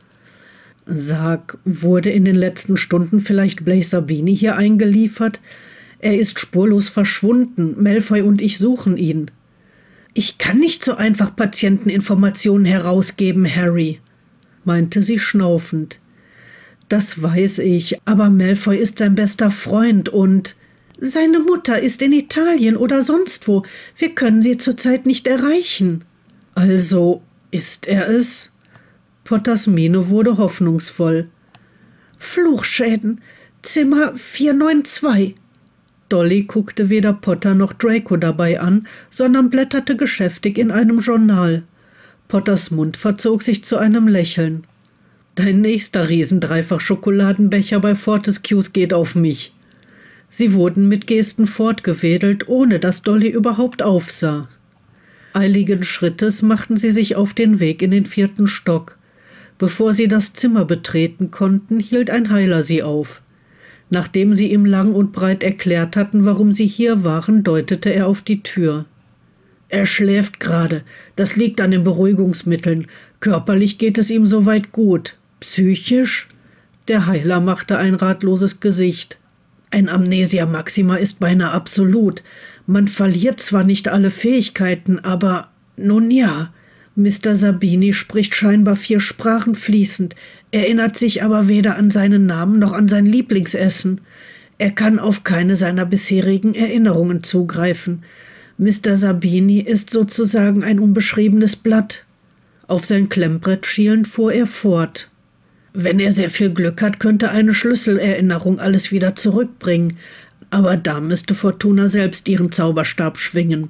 »Sag, wurde in den letzten Stunden vielleicht Blaise Zabini hier eingeliefert? Er ist spurlos verschwunden. Malfoy und ich suchen ihn.« »Ich kann nicht so einfach Patienteninformationen herausgeben, Harry«, meinte sie schnaufend. »Das weiß ich, aber Malfoy ist sein bester Freund und seine Mutter ist in Italien oder sonst wo. Wir können sie zurzeit nicht erreichen.« »Also ist er es?« Potters Miene wurde hoffnungsvoll. »Fluchschäden, Zimmer vier neun zwei.« Dolly guckte weder Potter noch Draco dabei an, sondern blätterte geschäftig in einem Journal. Potters Mund verzog sich zu einem Lächeln. »Dein nächster Riesendreifach-Schokoladenbecher bei Fortescues geht auf mich.« Sie wurden mit Gesten fortgewedelt, ohne dass Dolly überhaupt aufsah. Eiligen Schrittes machten sie sich auf den Weg in den vierten Stock. Bevor sie das Zimmer betreten konnten, hielt ein Heiler sie auf. Nachdem sie ihm lang und breit erklärt hatten, warum sie hier waren, deutete er auf die Tür. »Er schläft gerade. Das liegt an den Beruhigungsmitteln. Körperlich geht es ihm soweit gut. Psychisch?« Der Heiler machte ein ratloses Gesicht. »Ein Amnesia Maxima ist beinahe absolut. Man verliert zwar nicht alle Fähigkeiten, aber nun ja. Mister Zabini spricht scheinbar vier Sprachen fließend, erinnert sich aber weder an seinen Namen noch an sein Lieblingsessen. Er kann auf keine seiner bisherigen Erinnerungen zugreifen. Mister Zabini ist sozusagen ein unbeschriebenes Blatt.« Auf sein Klemmbrett schielend fuhr er fort. »Wenn er sehr viel Glück hat, könnte eine Schlüsselerinnerung alles wieder zurückbringen, aber da müsste Fortuna selbst ihren Zauberstab schwingen.«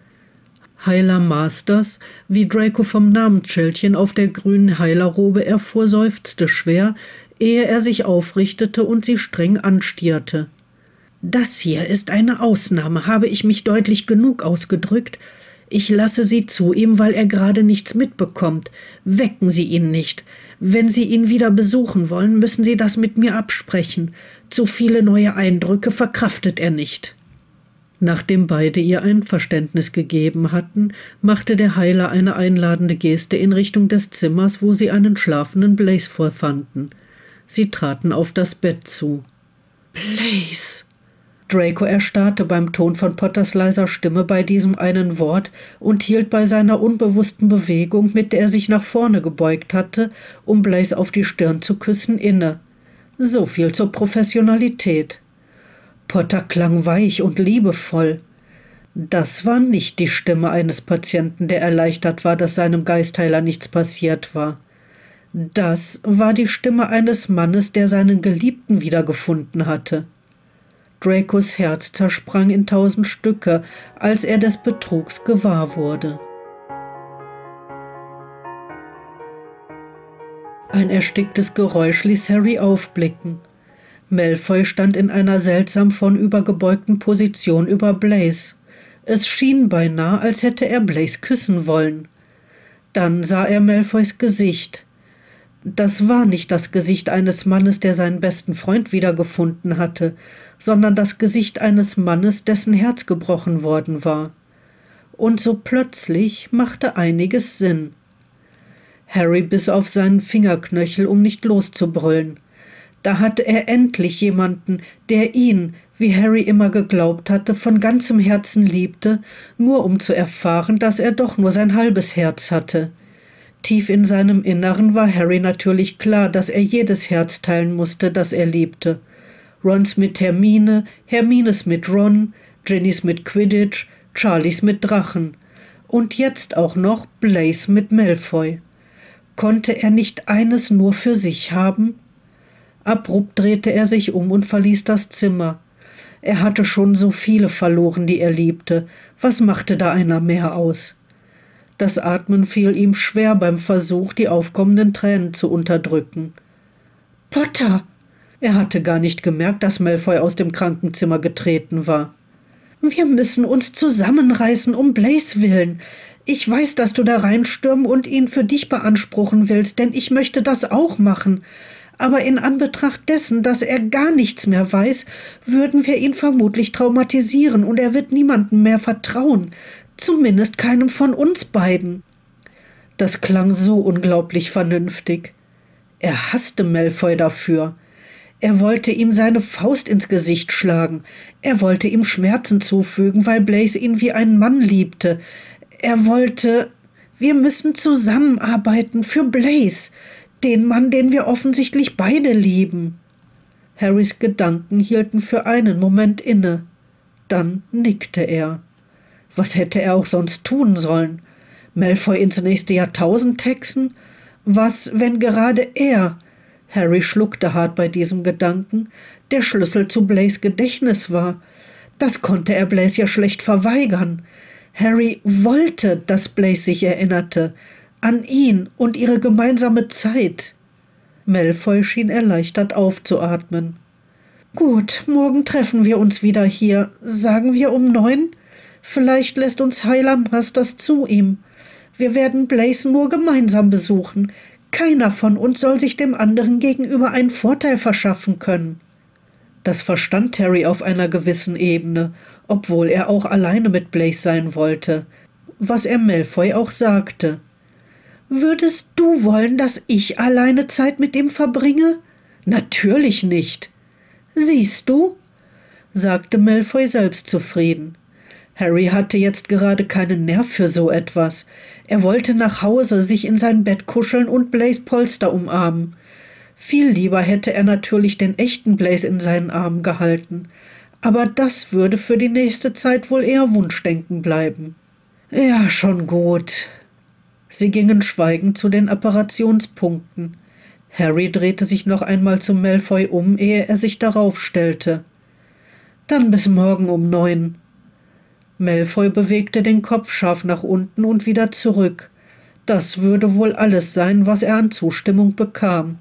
Heiler Masters, wie Draco vom Namensschildchen auf der grünen Heilerrobe erfuhr, seufzte schwer, ehe er sich aufrichtete und sie streng anstierte. »Das hier ist eine Ausnahme, habe ich mich deutlich genug ausgedrückt? Ich lasse Sie zu ihm, weil er gerade nichts mitbekommt. Wecken Sie ihn nicht. Wenn Sie ihn wieder besuchen wollen, müssen Sie das mit mir absprechen. Zu viele neue Eindrücke verkraftet er nicht.« Nachdem beide ihr Einverständnis gegeben hatten, machte der Heiler eine einladende Geste in Richtung des Zimmers, wo sie einen schlafenden Blaze vorfanden. Sie traten auf das Bett zu. »Blaze!« Draco erstarrte beim Ton von Potters leiser Stimme bei diesem einen Wort und hielt bei seiner unbewussten Bewegung, mit der er sich nach vorne gebeugt hatte, um Blaze auf die Stirn zu küssen, inne. So viel zur Professionalität. Potter klang weich und liebevoll. Das war nicht die Stimme eines Patienten, der erleichtert war, dass seinem Geistheiler nichts passiert war. Das war die Stimme eines Mannes, der seinen Geliebten wiedergefunden hatte. Dracos Herz zersprang in tausend Stücke, als er des Betrugs gewahr wurde. Ein ersticktes Geräusch ließ Harry aufblicken. Malfoy stand in einer seltsam vornübergebeugten Position über Blaze. Es schien beinahe, als hätte er Blaze küssen wollen. Dann sah er Malfoys Gesicht. Das war nicht das Gesicht eines Mannes, der seinen besten Freund wiedergefunden hatte, sondern das Gesicht eines Mannes, dessen Herz gebrochen worden war. Und so plötzlich machte einiges Sinn. Harry biss auf seinen Fingerknöchel, um nicht loszubrüllen. Da hatte er endlich jemanden, der ihn, wie Harry immer geglaubt hatte, von ganzem Herzen liebte, nur um zu erfahren, dass er doch nur sein halbes Herz hatte. Tief in seinem Inneren war Harry natürlich klar, dass er jedes Herz teilen musste, das er liebte. Rons mit Hermine, Hermines mit Ron, Ginnys mit Quidditch, Charlies mit Drachen. Und jetzt auch noch Blaze mit Malfoy. Konnte er nicht eines nur für sich haben? Abrupt drehte er sich um und verließ das Zimmer. Er hatte schon so viele verloren, die er liebte. Was machte da einer mehr aus? Das Atmen fiel ihm schwer beim Versuch, die aufkommenden Tränen zu unterdrücken. »Potter!« Er hatte gar nicht gemerkt, dass Malfoy aus dem Krankenzimmer getreten war. »Wir müssen uns zusammenreißen, um Blaze willen. Ich weiß, dass du da reinstürmen und ihn für dich beanspruchen willst, denn ich möchte das auch machen. Aber in Anbetracht dessen, dass er gar nichts mehr weiß, würden wir ihn vermutlich traumatisieren und er wird niemandem mehr vertrauen, zumindest keinem von uns beiden.« Das klang so unglaublich vernünftig. Er hasste Malfoy dafür. Er wollte ihm seine Faust ins Gesicht schlagen. Er wollte ihm Schmerzen zufügen, weil Blaze ihn wie einen Mann liebte. Er wollte, wir müssen zusammenarbeiten für Blaze, den Mann, den wir offensichtlich beide lieben. Harrys Gedanken hielten für einen Moment inne. Dann nickte er. Was hätte er auch sonst tun sollen? Malfoy ins nächste Jahrtausend hexen? Was, wenn gerade er, Harry schluckte hart bei diesem Gedanken, der Schlüssel zu Blaze' Gedächtnis war? Das konnte er Blaze ja schlecht verweigern. Harry wollte, dass Blaze sich erinnerte, an ihn und ihre gemeinsame Zeit. Malfoy schien erleichtert aufzuatmen. »Gut, morgen treffen wir uns wieder hier. Sagen wir um neun? Vielleicht lässt uns Heiler Masters zu ihm. Wir werden Blaze nur gemeinsam besuchen. Keiner von uns soll sich dem anderen gegenüber einen Vorteil verschaffen können.« Das verstand Harry auf einer gewissen Ebene, obwohl er auch alleine mit Blaze sein wollte, was er Malfoy auch sagte. »Würdest du wollen, dass ich alleine Zeit mit ihm verbringe?« »Natürlich nicht.« »Siehst du?«, sagte Malfoy selbstzufrieden. Harry hatte jetzt gerade keinen Nerv für so etwas. Er wollte nach Hause, sich in sein Bett kuscheln und Blaze Polster umarmen. Viel lieber hätte er natürlich den echten Blaze in seinen Armen gehalten. Aber das würde für die nächste Zeit wohl eher Wunschdenken bleiben. »Ja, schon gut.« Sie gingen schweigend zu den Apparationspunkten. Harry drehte sich noch einmal zu Malfoy um, ehe er sich darauf stellte. »Dann bis morgen um neun.« Malfoy bewegte den Kopf scharf nach unten und wieder zurück. Das würde wohl alles sein, was er an Zustimmung bekam.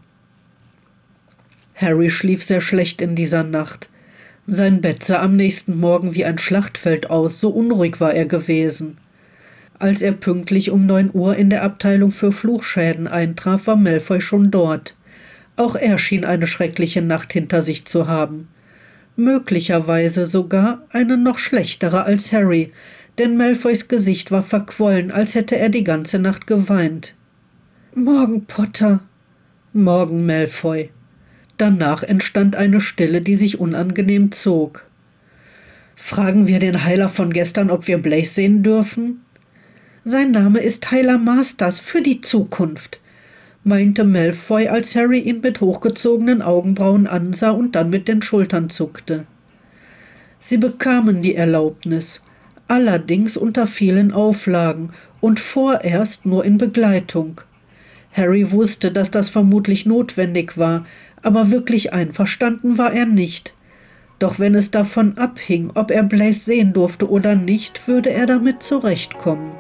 Harry schlief sehr schlecht in dieser Nacht. Sein Bett sah am nächsten Morgen wie ein Schlachtfeld aus, so unruhig war er gewesen. Als er pünktlich um neun Uhr in der Abteilung für Fluchschäden eintraf, war Malfoy schon dort. Auch er schien eine schreckliche Nacht hinter sich zu haben. möglicherweise sogar eine noch schlechtere als Harry, denn Malfoys Gesicht war verquollen, als hätte er die ganze Nacht geweint. »Morgen, Potter.« »Morgen, Malfoy.« Danach entstand eine Stille, die sich unangenehm zog. »Fragen wir den Heiler von gestern, ob wir Blaise sehen dürfen?« »Sein Name ist Heiler Masters für die Zukunft«, meinte Malfoy, als Harry ihn mit hochgezogenen Augenbrauen ansah und dann mit den Schultern zuckte. Sie bekamen die Erlaubnis, allerdings unter vielen Auflagen und vorerst nur in Begleitung. Harry wusste, dass das vermutlich notwendig war, aber wirklich einverstanden war er nicht. Doch wenn es davon abhing, ob er Blaise sehen durfte oder nicht, würde er damit zurechtkommen.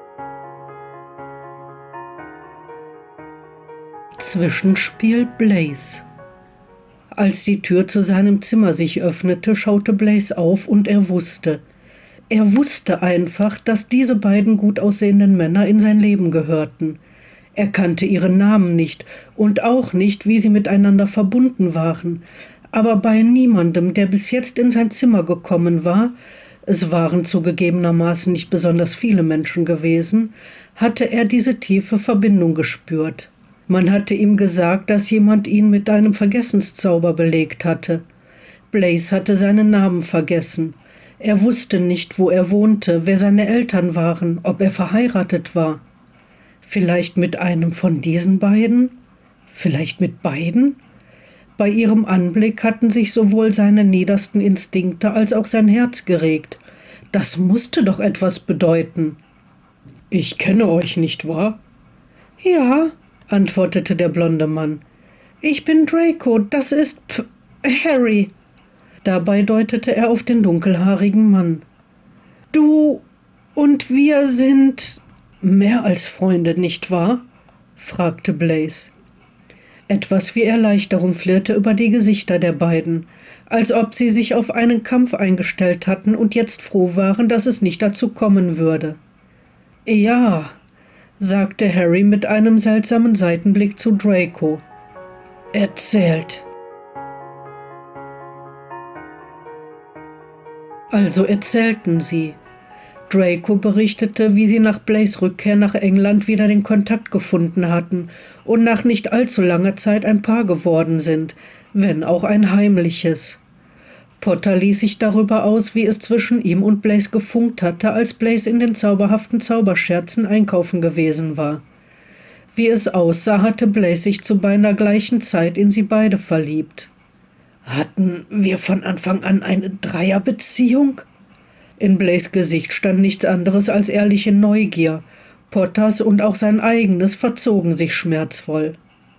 Zwischenspiel Blaise. Als die Tür zu seinem Zimmer sich öffnete, schaute Blaise auf und er wusste. Er wusste einfach, dass diese beiden gut aussehenden Männer in sein Leben gehörten. Er kannte ihre Namen nicht und auch nicht, wie sie miteinander verbunden waren. Aber bei niemandem, der bis jetzt in sein Zimmer gekommen war, es waren zugegebenermaßen nicht besonders viele Menschen gewesen, hatte er diese tiefe Verbindung gespürt. Man hatte ihm gesagt, dass jemand ihn mit einem Vergessenszauber belegt hatte. Blaise hatte seinen Namen vergessen. Er wusste nicht, wo er wohnte, wer seine Eltern waren, ob er verheiratet war. Vielleicht mit einem von diesen beiden? Vielleicht mit beiden? Bei ihrem Anblick hatten sich sowohl seine niedersten Instinkte als auch sein Herz geregt. Das musste doch etwas bedeuten. »Ich kenne euch, nicht wahr?« »Ja«, antwortete der blonde Mann. »Ich bin Draco, das ist P- Harry.« Dabei deutete er auf den dunkelhaarigen Mann. »Du und wir sind mehr als Freunde, nicht wahr?« fragte Blaise. Etwas wie Erleichterung flirrte über die Gesichter der beiden, als ob sie sich auf einen Kampf eingestellt hatten und jetzt froh waren, dass es nicht dazu kommen würde. »Ja«, sagte Harry mit einem seltsamen Seitenblick zu Draco. »Erzählt.« Also erzählten sie. Draco berichtete, wie sie nach Blaise Rückkehr nach England wieder den Kontakt gefunden hatten und nach nicht allzu langer Zeit ein Paar geworden sind, wenn auch ein heimliches. Potter ließ sich darüber aus, wie es zwischen ihm und Blaise gefunkt hatte, als Blaise in den zauberhaften Zauberscherzen einkaufen gewesen war. Wie es aussah, hatte Blaise sich zu beinahe gleichen Zeit in sie beide verliebt. »Hatten wir von Anfang an eine Dreierbeziehung?« In Blaise' Gesicht stand nichts anderes als ehrliche Neugier. Potters und auch sein eigenes verzogen sich schmerzvoll.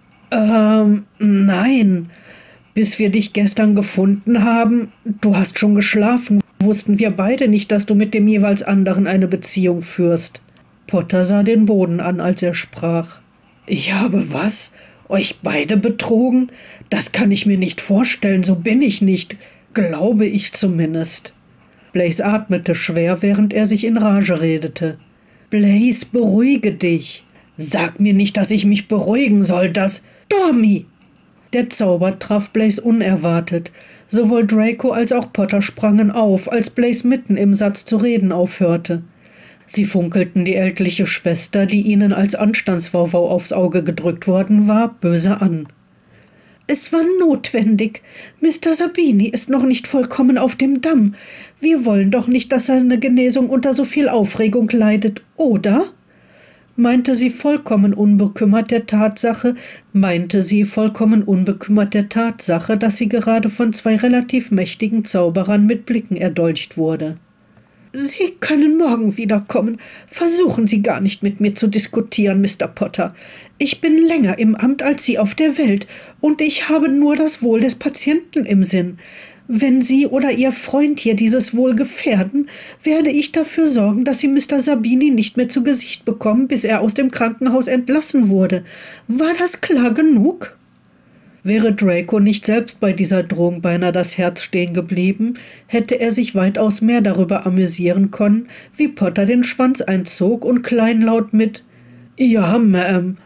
»Ähm, nein. Bis wir dich gestern gefunden haben, du hast schon geschlafen, wussten wir beide nicht, dass du mit dem jeweils anderen eine Beziehung führst.« Potter sah den Boden an, als er sprach. »Ich habe was? Euch beide betrogen? Das kann ich mir nicht vorstellen, so bin ich nicht, glaube ich zumindest.« Blaise atmete schwer, während er sich in Rage redete. »Blaise, beruhige dich. Sag mir nicht, dass ich mich beruhigen soll, dass... Dormi!« Der Zauber traf Blaise unerwartet. Sowohl Draco als auch Potter sprangen auf, als Blaise mitten im Satz zu reden aufhörte. Sie funkelten die ältliche Schwester, die ihnen als Anstandswauwau aufs Auge gedrückt worden war, böse an. »Es war notwendig. Mister Sabini ist noch nicht vollkommen auf dem Damm. Wir wollen doch nicht, dass seine Genesung unter so viel Aufregung leidet, oder?« Meinte sie vollkommen unbekümmert der Tatsache, meinte sie vollkommen unbekümmert der Tatsache, dass sie gerade von zwei relativ mächtigen Zauberern mit Blicken erdolcht wurde. »Sie können morgen wiederkommen. Versuchen Sie gar nicht mit mir zu diskutieren, Mister Potter. Ich bin länger im Amt als Sie auf der Welt, und ich habe nur das Wohl des Patienten im Sinn. Wenn Sie oder Ihr Freund hier dieses Wohl gefährden, werde ich dafür sorgen, dass Sie Mister Sabini nicht mehr zu Gesicht bekommen, bis er aus dem Krankenhaus entlassen wurde. War das klar genug?« Wäre Draco nicht selbst bei dieser Drohung beinahe das Herz stehen geblieben, hätte er sich weitaus mehr darüber amüsieren können, wie Potter den Schwanz einzog und kleinlaut mit »Ja, Ma'am«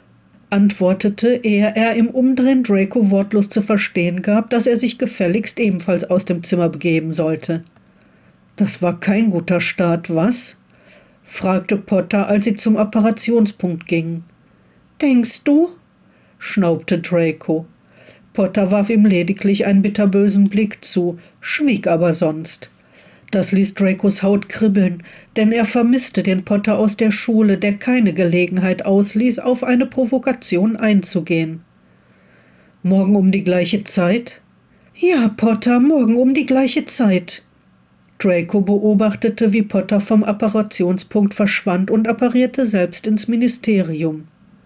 antwortete, ehe er im Umdrehen Draco wortlos zu verstehen gab, dass er sich gefälligst ebenfalls aus dem Zimmer begeben sollte. »Das war kein guter Start, was?« fragte Potter, als sie zum Apparationspunkt gingen. »Denkst du?« schnaubte Draco. Potter warf ihm lediglich einen bitterbösen Blick zu, schwieg aber sonst. Das ließ Dracos Haut kribbeln, denn er vermisste den Potter aus der Schule, der keine Gelegenheit ausließ, auf eine Provokation einzugehen. »Morgen um die gleiche Zeit?« »Ja, Potter, morgen um die gleiche Zeit.« Draco beobachtete, wie Potter vom Apparationspunkt verschwand und apparierte selbst ins Ministerium.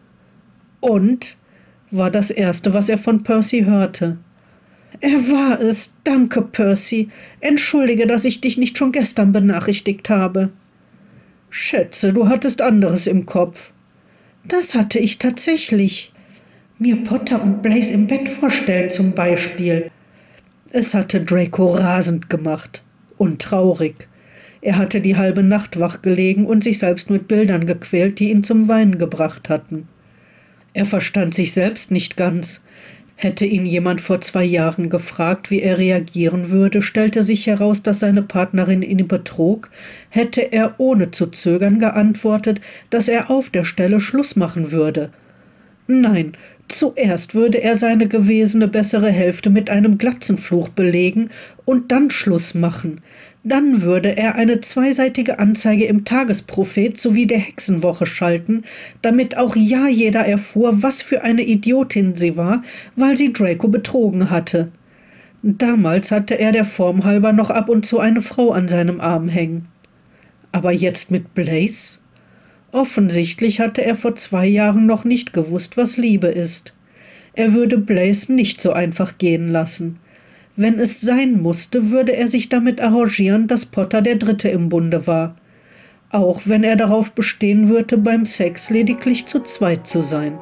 »Und?« war das Erste, was er von Percy hörte. »Er war es. Danke, Percy. Entschuldige, dass ich dich nicht schon gestern benachrichtigt habe.« »Schätze, du hattest anderes im Kopf.« »Das hatte ich tatsächlich. Mir Potter und Blaise im Bett vorstellen zum Beispiel.« Es hatte Draco rasend gemacht und traurig. Er hatte die halbe Nacht wach gelegen und sich selbst mit Bildern gequält, die ihn zum Weinen gebracht hatten. Er verstand sich selbst nicht ganz. Hätte ihn jemand vor zwei Jahren gefragt, wie er reagieren würde, stellte sich heraus, dass seine Partnerin ihn betrog, hätte er ohne zu zögern geantwortet, dass er auf der Stelle Schluss machen würde. Nein, zuerst würde er seine gewesene bessere Hälfte mit einem Glatzenfluch belegen und dann Schluss machen. Dann würde er eine zweiseitige Anzeige im Tagesprophet sowie der Hexenwoche schalten, damit auch ja jeder erfuhr, was für eine Idiotin sie war, weil sie Draco betrogen hatte. Damals hatte er der Form halber noch ab und zu eine Frau an seinem Arm hängen. Aber jetzt mit Blaise? Offensichtlich hatte er vor zwei Jahren noch nicht gewusst, was Liebe ist. Er würde Blaise nicht so einfach gehen lassen. Wenn es sein musste, würde er sich damit arrangieren, dass Potter der Dritte im Bunde war. Auch wenn er darauf bestehen würde, beim Sex lediglich zu zweit zu sein.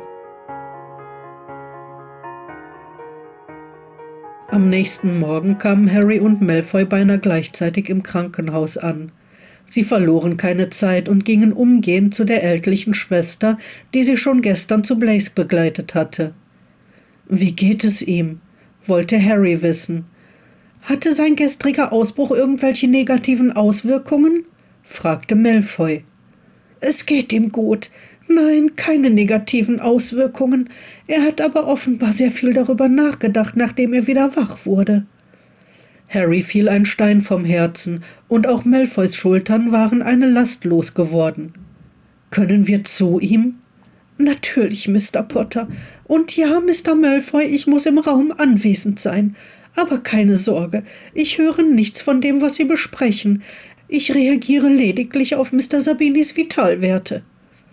Am nächsten Morgen kamen Harry und Malfoy beinahe gleichzeitig im Krankenhaus an. Sie verloren keine Zeit und gingen umgehend zu der ältlichen Schwester, die sie schon gestern zu Blaise begleitet hatte. »Wie geht es ihm?« wollte Harry wissen. »Hatte sein gestriger Ausbruch irgendwelche negativen Auswirkungen?« fragte Malfoy. »Es geht ihm gut. Nein, keine negativen Auswirkungen. Er hat aber offenbar sehr viel darüber nachgedacht, nachdem er wieder wach wurde.« Harry fiel ein Stein vom Herzen, und auch Malfoys Schultern waren eine Last losgeworden. »Können wir zu ihm?« »Natürlich, Mister Potter. Und ja, Mister Malfoy, ich muss im Raum anwesend sein. Aber keine Sorge, ich höre nichts von dem, was Sie besprechen. Ich reagiere lediglich auf Mister Sabinis Vitalwerte.«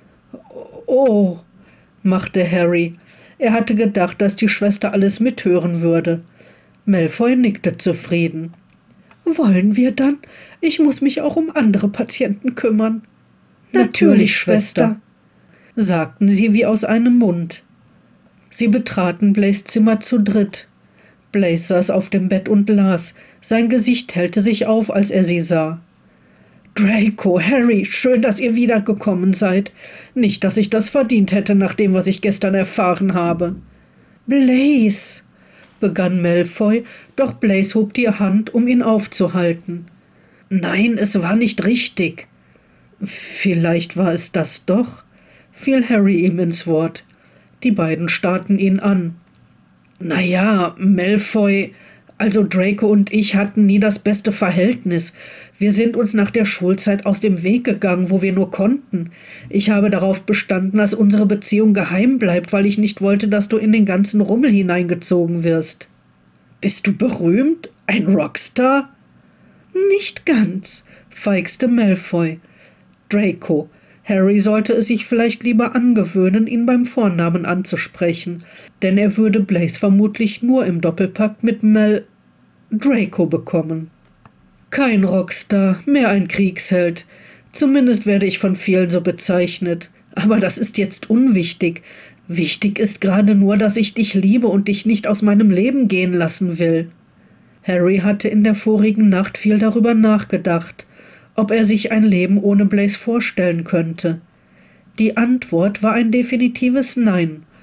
»Oh«, machte Harry. Er hatte gedacht, dass die Schwester alles mithören würde. Malfoy nickte zufrieden. »Wollen wir dann? Ich muss mich auch um andere Patienten kümmern.« »Natürlich, Schwester«, sagten sie wie aus einem Mund. Sie betraten Blaises Zimmer zu dritt. Blaise saß auf dem Bett und las. Sein Gesicht hellte sich auf, als er sie sah. »Draco, Harry, schön, dass ihr wiedergekommen seid. Nicht, dass ich das verdient hätte, nach dem, was ich gestern erfahren habe.« »Blaise«, begann Malfoy, doch Blaise hob die Hand, um ihn aufzuhalten. »Nein, es war nicht richtig.« »Vielleicht war es das doch«, fiel Harry ihm ins Wort. Die beiden starrten ihn an. »Na ja, Malfoy, also Draco und ich hatten nie das beste Verhältnis. Wir sind uns nach der Schulzeit aus dem Weg gegangen, wo wir nur konnten. Ich habe darauf bestanden, dass unsere Beziehung geheim bleibt, weil ich nicht wollte, dass du in den ganzen Rummel hineingezogen wirst.« »Bist du berühmt? Ein Rockstar?« »Nicht ganz«, feixte Malfoy. »Draco, Harry sollte es sich vielleicht lieber angewöhnen, ihn beim Vornamen anzusprechen, denn er würde Blaise vermutlich nur im Doppelpakt mit Mal Draco bekommen. Kein Rockstar, mehr ein Kriegsheld. Zumindest werde ich von vielen so bezeichnet. Aber das ist jetzt unwichtig. Wichtig ist gerade nur, dass ich dich liebe und dich nicht aus meinem Leben gehen lassen will.« Harry hatte in der vorigen Nacht viel darüber nachgedacht, ob er sich ein Leben ohne Blaise vorstellen könnte. Die Antwort war ein definitives Nein,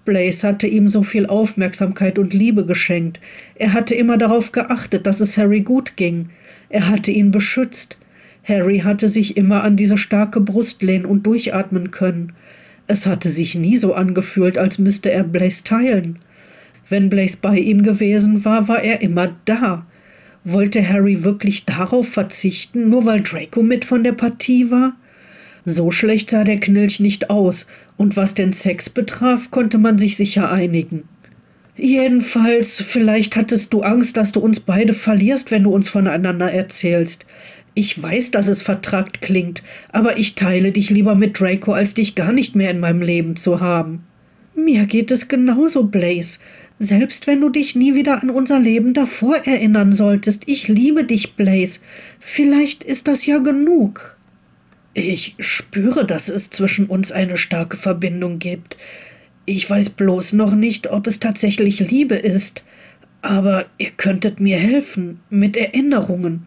Blaze hatte ihm so viel Aufmerksamkeit und Liebe geschenkt. Er hatte immer darauf geachtet, dass es Harry gut ging. Er hatte ihn beschützt. Harry hatte sich immer an diese starke Brust lehnen und durchatmen können. Es hatte sich nie so angefühlt, als müsste er Blaze teilen. Wenn Blaze bei ihm gewesen war, war er immer da. Wollte Harry wirklich darauf verzichten, nur weil Draco mit von der Partie war? So schlecht sah der Knilch nicht aus, und was den Sex betraf, konnte man sich sicher einigen. Jedenfalls, vielleicht hattest du Angst, dass du uns beide verlierst, wenn du uns voneinander erzählst. Ich weiß, dass es vertrackt klingt, aber ich teile dich lieber mit Draco, als dich gar nicht mehr in meinem Leben zu haben. Mir geht es genauso, Blaze. Selbst wenn du dich nie wieder an unser Leben davor erinnern solltest. Ich liebe dich, Blaze. Vielleicht ist das ja genug. Ich spüre, dass es zwischen uns eine starke Verbindung gibt. Ich weiß bloß noch nicht, ob es tatsächlich Liebe ist. Aber ihr könntet mir helfen, mit Erinnerungen.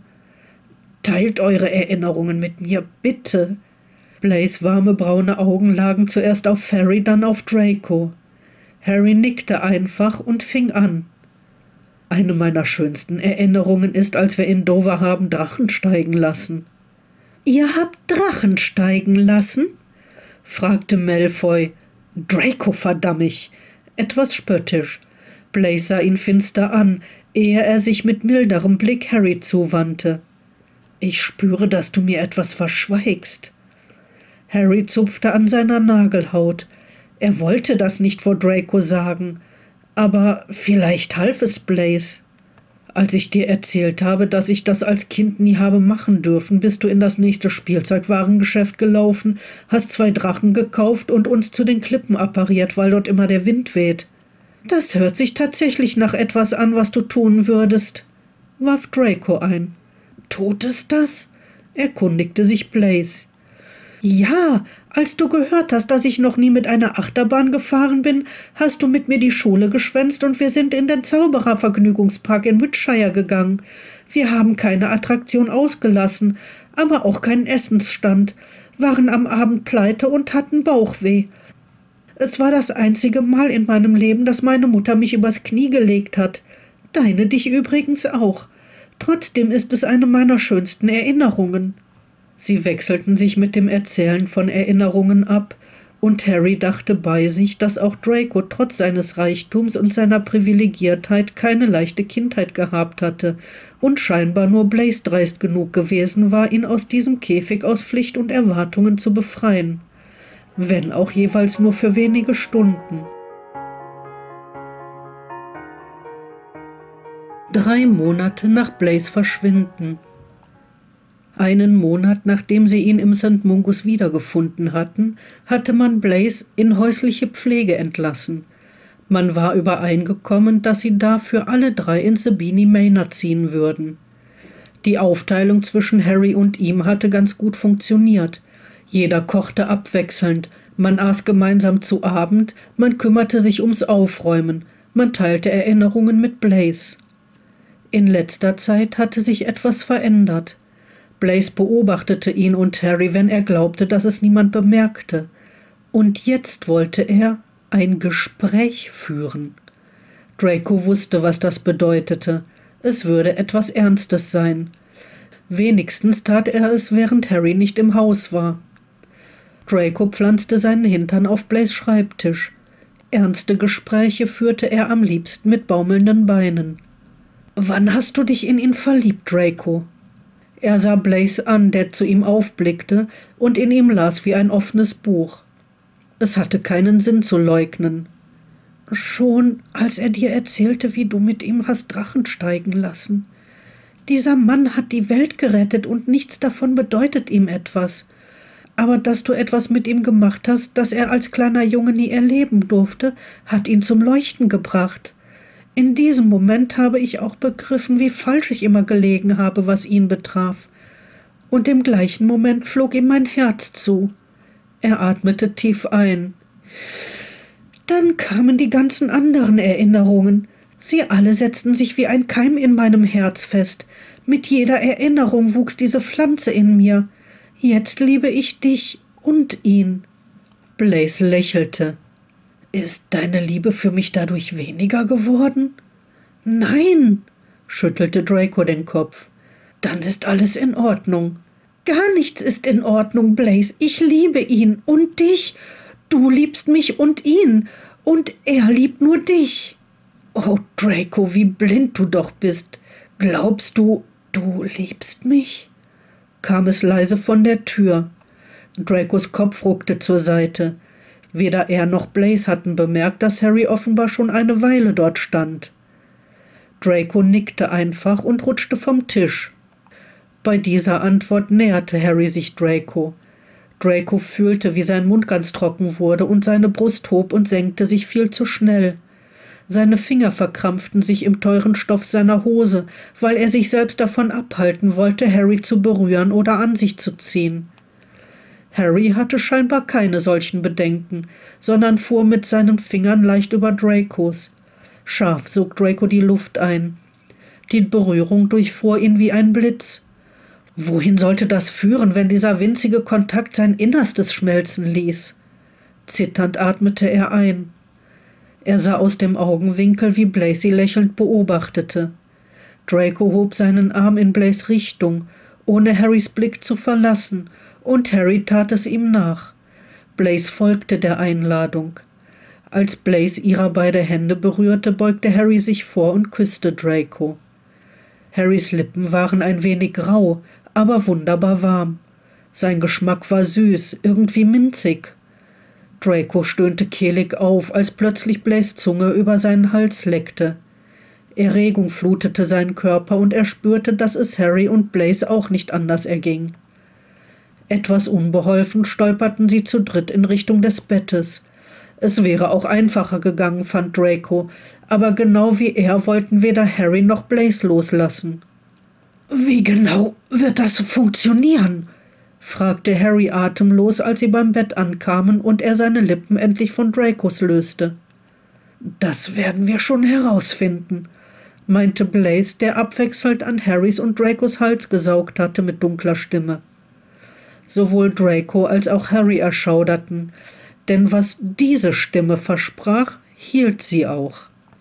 Teilt eure Erinnerungen mit mir, bitte. Blaze' warme braune Augen lagen zuerst auf Harry, dann auf Draco. Harry nickte einfach und fing an. Eine meiner schönsten Erinnerungen ist, als wir in Dover haben Drachen steigen lassen. »Ihr habt Drachen steigen lassen?« fragte Malfoy. »Draco, verdammig!« etwas spöttisch. Blaze sah ihn finster an, ehe er sich mit milderem Blick Harry zuwandte. »Ich spüre, dass du mir etwas verschweigst.« Harry zupfte an seiner Nagelhaut. Er wollte das nicht vor Draco sagen, aber vielleicht half es Blaze. Als ich dir erzählt habe, dass ich das als Kind nie habe machen dürfen, bist du in das nächste Spielzeugwarengeschäft gelaufen, hast zwei Drachen gekauft und uns zu den Klippen appariert, weil dort immer der Wind weht. Das hört sich tatsächlich nach etwas an, was du tun würdest, warf Draco ein. Tut es das? Erkundigte sich Blaze. Ja, als du gehört hast, dass ich noch nie mit einer Achterbahn gefahren bin, hast du mit mir die Schule geschwänzt und wir sind in den Zauberervergnügungspark in Wiltshire gegangen. Wir haben keine Attraktion ausgelassen, aber auch keinen Essensstand, waren am Abend pleite und hatten Bauchweh. Es war das einzige Mal in meinem Leben, dass meine Mutter mich übers Knie gelegt hat. Deine dich übrigens auch. Trotzdem ist es eine meiner schönsten Erinnerungen. Sie wechselten sich mit dem Erzählen von Erinnerungen ab, und Harry dachte bei sich, dass auch Draco trotz seines Reichtums und seiner Privilegiertheit keine leichte Kindheit gehabt hatte und scheinbar nur Blaze dreist genug gewesen war, ihn aus diesem Käfig aus Pflicht und Erwartungen zu befreien, wenn auch jeweils nur für wenige Stunden. Drei Monate nach Blaze Verschwinden. Einen Monat, nachdem sie ihn im Sankt Mungus wiedergefunden hatten, hatte man Blaze in häusliche Pflege entlassen. Man war übereingekommen, dass sie dafür alle drei in Sabini Manor ziehen würden. Die Aufteilung zwischen Harry und ihm hatte ganz gut funktioniert. Jeder kochte abwechselnd, man aß gemeinsam zu Abend, man kümmerte sich ums Aufräumen, man teilte Erinnerungen mit Blaze. In letzter Zeit hatte sich etwas verändert. Blaze beobachtete ihn und Harry, wenn er glaubte, dass es niemand bemerkte. Und jetzt wollte er ein Gespräch führen. Draco wusste, was das bedeutete. Es würde etwas Ernstes sein. Wenigstens tat er es, während Harry nicht im Haus war. Draco pflanzte seinen Hintern auf Blaze' Schreibtisch. Ernste Gespräche führte er am liebsten mit baumelnden Beinen. »Wann hast du dich in ihn verliebt, Draco?« Er sah Blaze an, der zu ihm aufblickte und in ihm las wie ein offenes Buch. Es hatte keinen Sinn zu leugnen. »Schon, als er dir erzählte, wie du mit ihm hast Drachen steigen lassen. Dieser Mann hat die Welt gerettet und nichts davon bedeutet ihm etwas. Aber dass du etwas mit ihm gemacht hast, das er als kleiner Junge nie erleben durfte, hat ihn zum Leuchten gebracht. In diesem Moment habe ich auch begriffen, wie falsch ich immer gelegen habe, was ihn betraf. Und im gleichen Moment flog ihm mein Herz zu.« Er atmete tief ein. »Dann kamen die ganzen anderen Erinnerungen. Sie alle setzten sich wie ein Keim in meinem Herz fest. Mit jeder Erinnerung wuchs diese Pflanze in mir. Jetzt liebe ich dich und ihn.« Blaze lächelte. Ist deine Liebe für mich dadurch weniger geworden? Nein, schüttelte Draco den Kopf. Dann ist alles in Ordnung. Gar nichts ist in Ordnung, Blaze. Ich liebe ihn und dich. Du liebst mich und ihn. Und er liebt nur dich. Oh, Draco, wie blind du doch bist. Glaubst du, du liebst mich? Kam es leise von der Tür. Dracos Kopf ruckte zur Seite. Weder er noch Blaze hatten bemerkt, dass Harry offenbar schon eine Weile dort stand. Draco nickte einfach und rutschte vom Tisch. Bei dieser Antwort näherte Harry sich Draco. Draco fühlte, wie sein Mund ganz trocken wurde und seine Brust hob und senkte sich viel zu schnell. Seine Finger verkrampften sich im teuren Stoff seiner Hose, weil er sich selbst davon abhalten wollte, Harry zu berühren oder an sich zu ziehen. Harry hatte scheinbar keine solchen Bedenken, sondern fuhr mit seinen Fingern leicht über Dracos. Scharf sog Draco die Luft ein. Die Berührung durchfuhr ihn wie ein Blitz. Wohin sollte das führen, wenn dieser winzige Kontakt sein Innerstes schmelzen ließ? Zitternd atmete er ein. Er sah aus dem Augenwinkel, wie Blaze sie lächelnd beobachtete. Draco hob seinen Arm in Blaze' Richtung, ohne Harrys Blick zu verlassen, und Harry tat es ihm nach. Blaze folgte der Einladung. Als Blaze ihrer beide Hände berührte, beugte Harry sich vor und küsste Draco. Harrys Lippen waren ein wenig rau, aber wunderbar warm. Sein Geschmack war süß, irgendwie minzig. Draco stöhnte kehlig auf, als plötzlich Blaze' Zunge über seinen Hals leckte. Erregung flutete seinen Körper und er spürte, dass es Harry und Blaze auch nicht anders erging. Etwas unbeholfen stolperten sie zu dritt in Richtung des Bettes. Es wäre auch einfacher gegangen, fand Draco, aber genau wie er wollten weder Harry noch Blaze loslassen. »Wie genau wird das funktionieren?« fragte Harry atemlos, als sie beim Bett ankamen und er seine Lippen endlich von Dracos löste. »Das werden wir schon herausfinden«, meinte Blaze, der abwechselnd an Harrys und Dracos Hals gesaugt hatte mit dunkler Stimme. Sowohl Draco als auch Harry erschauderten, denn was diese Stimme versprach, hielt sie auch.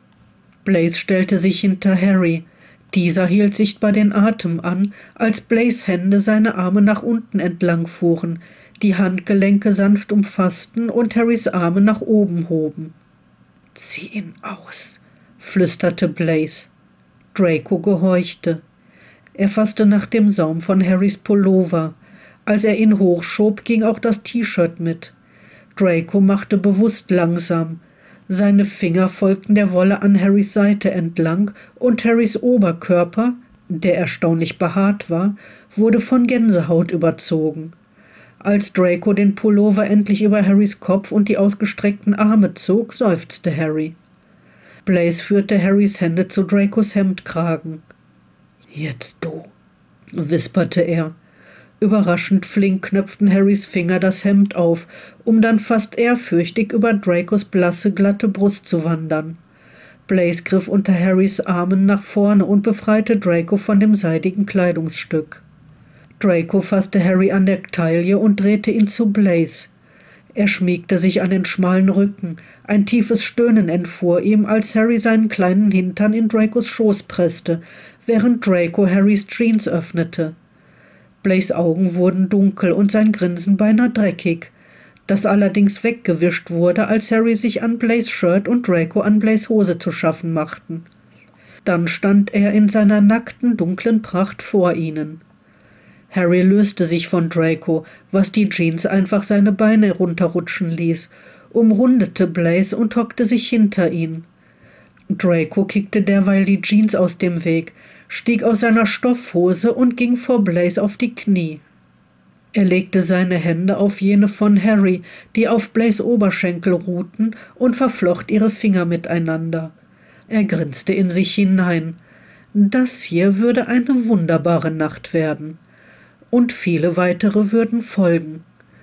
Blaze stellte sich hinter Harry. Dieser hielt sichtbar den Atem an, als Blaze' Hände seine Arme nach unten entlang fuhren, die Handgelenke sanft umfassten und Harrys Arme nach oben hoben. »Zieh ihn aus«, flüsterte Blaze. Draco gehorchte. Er fasste nach dem Saum von Harrys Pullover. Als er ihn hochschob, ging auch das T-Shirt mit. Draco machte bewusst langsam. Seine Finger folgten der Wolle an Harrys Seite entlang und Harrys Oberkörper, der erstaunlich behaart war, wurde von Gänsehaut überzogen. Als Draco den Pullover endlich über Harrys Kopf und die ausgestreckten Arme zog, seufzte Harry. Blaze führte Harrys Hände zu Dracos Hemdkragen. »Jetzt du«, wisperte er. Überraschend flink knöpften Harrys Finger das Hemd auf, um dann fast ehrfürchtig über Dracos blasse, glatte Brust zu wandern. Blaze griff unter Harrys Armen nach vorne und befreite Draco von dem seidigen Kleidungsstück. Draco fasste Harry an der Taille und drehte ihn zu Blaze. Er schmiegte sich an den schmalen Rücken. Ein tiefes Stöhnen entfuhr ihm, als Harry seinen kleinen Hintern in Dracos Schoß presste, während Draco Harrys Jeans öffnete. Blaze' Augen wurden dunkel und sein Grinsen beinahe dreckig, das allerdings weggewischt wurde, als Harry sich an Blaze' Shirt und Draco an Blaze' Hose zu schaffen machten. Dann stand er in seiner nackten, dunklen Pracht vor ihnen. Harry löste sich von Draco, was die Jeans einfach seine Beine runterrutschen ließ, umrundete Blaze und hockte sich hinter ihn. Draco kickte derweil die Jeans aus dem Weg, stieg aus seiner Stoffhose und ging vor Blaze auf die Knie. Er legte seine Hände auf jene von Harry, die auf Blaze' Oberschenkel ruhten, und verflocht ihre Finger miteinander. Er grinste in sich hinein. Das hier würde eine wunderbare Nacht werden. Und viele weitere würden folgen.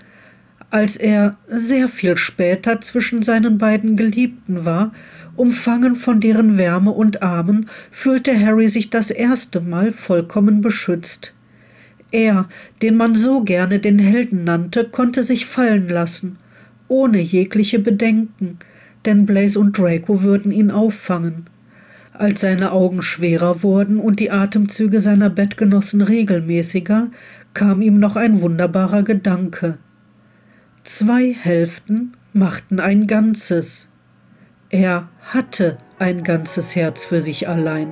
Als er sehr viel später zwischen seinen beiden Geliebten war, umfangen von deren Wärme und Armen, fühlte Harry sich das erste Mal vollkommen beschützt. Er, den man so gerne den Helden nannte, konnte sich fallen lassen, ohne jegliche Bedenken, denn Blaze und Draco würden ihn auffangen. Als seine Augen schwerer wurden und die Atemzüge seiner Bettgenossen regelmäßiger, kam ihm noch ein wunderbarer Gedanke. Zwei Hälften machten ein Ganzes. Er hatte ein ganzes Herz für sich allein.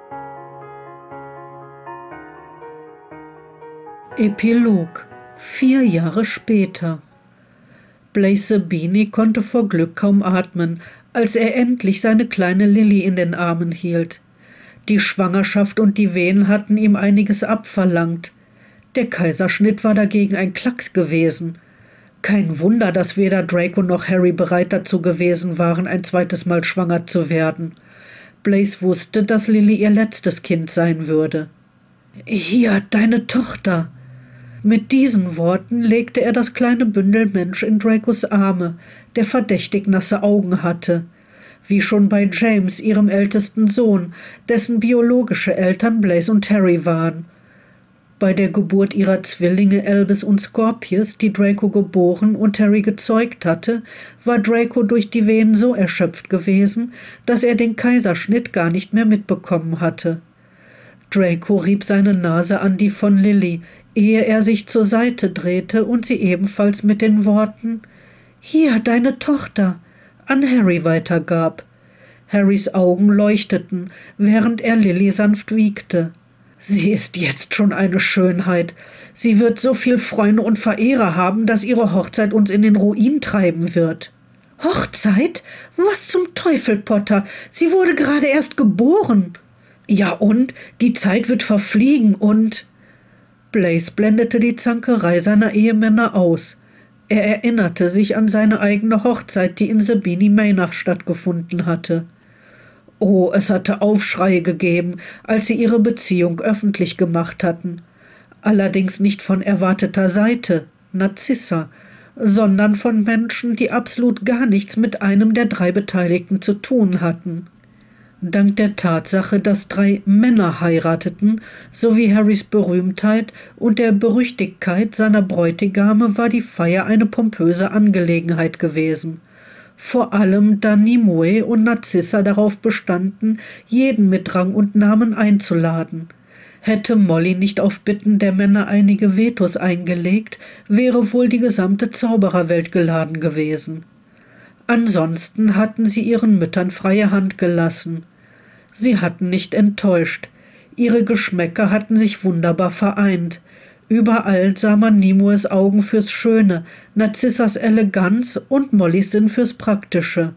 Epilog. Vier Jahre später. Blaze Sabini konnte vor Glück kaum atmen, als er endlich seine kleine Lily in den Armen hielt. Die Schwangerschaft und die Wehen hatten ihm einiges abverlangt. Der Kaiserschnitt war dagegen ein Klacks gewesen. Kein Wunder, dass weder Draco noch Harry bereit dazu gewesen waren, ein zweites Mal schwanger zu werden. Blaze wusste, dass Lily ihr letztes Kind sein würde. »Hier, deine Tochter!« Mit diesen Worten legte er das kleine Bündel Mensch in Dracos Arme, der verdächtig nasse Augen hatte. Wie schon bei James, ihrem ältesten Sohn, dessen biologische Eltern Blaze und Harry waren. Bei der Geburt ihrer Zwillinge Albus und Scorpius, die Draco geboren und Harry gezeugt hatte, war Draco durch die Wehen so erschöpft gewesen, dass er den Kaiserschnitt gar nicht mehr mitbekommen hatte. Draco rieb seine Nase an die von Lily, ehe er sich zur Seite drehte und sie ebenfalls mit den Worten »Hier, deine Tochter«, an Harry weitergab. Harrys Augen leuchteten, während er Lily sanft wiegte. »Sie ist jetzt schon eine Schönheit. Sie wird so viel Freunde und Verehrer haben, dass ihre Hochzeit uns in den Ruin treiben wird.« »Hochzeit? Was zum Teufel, Potter? Sie wurde gerade erst geboren.« »Ja und? Die Zeit wird verfliegen und...« Blaze blendete die Zankerei seiner Ehemänner aus. Er erinnerte sich an seine eigene Hochzeit, die in Sabini Maynard stattgefunden hatte. Oh, es hatte Aufschreie gegeben, als sie ihre Beziehung öffentlich gemacht hatten. Allerdings nicht von erwarteter Seite, Narzissa, sondern von Menschen, die absolut gar nichts mit einem der drei Beteiligten zu tun hatten. Dank der Tatsache, dass drei Männer heirateten, sowie Harrys Berühmtheit und der Berüchtigkeit seiner Bräutigame war die Feier eine pompöse Angelegenheit gewesen. Vor allem, da Nimue und Narzissa darauf bestanden, jeden mit Rang und Namen einzuladen. Hätte Molly nicht auf Bitten der Männer einige Vetos eingelegt, wäre wohl die gesamte Zaubererwelt geladen gewesen. Ansonsten hatten sie ihren Müttern freie Hand gelassen. Sie hatten nicht enttäuscht. Ihre Geschmäcker hatten sich wunderbar vereint. Überall sah man Nimues Augen fürs Schöne, Narzissas Eleganz und Mollys Sinn fürs Praktische.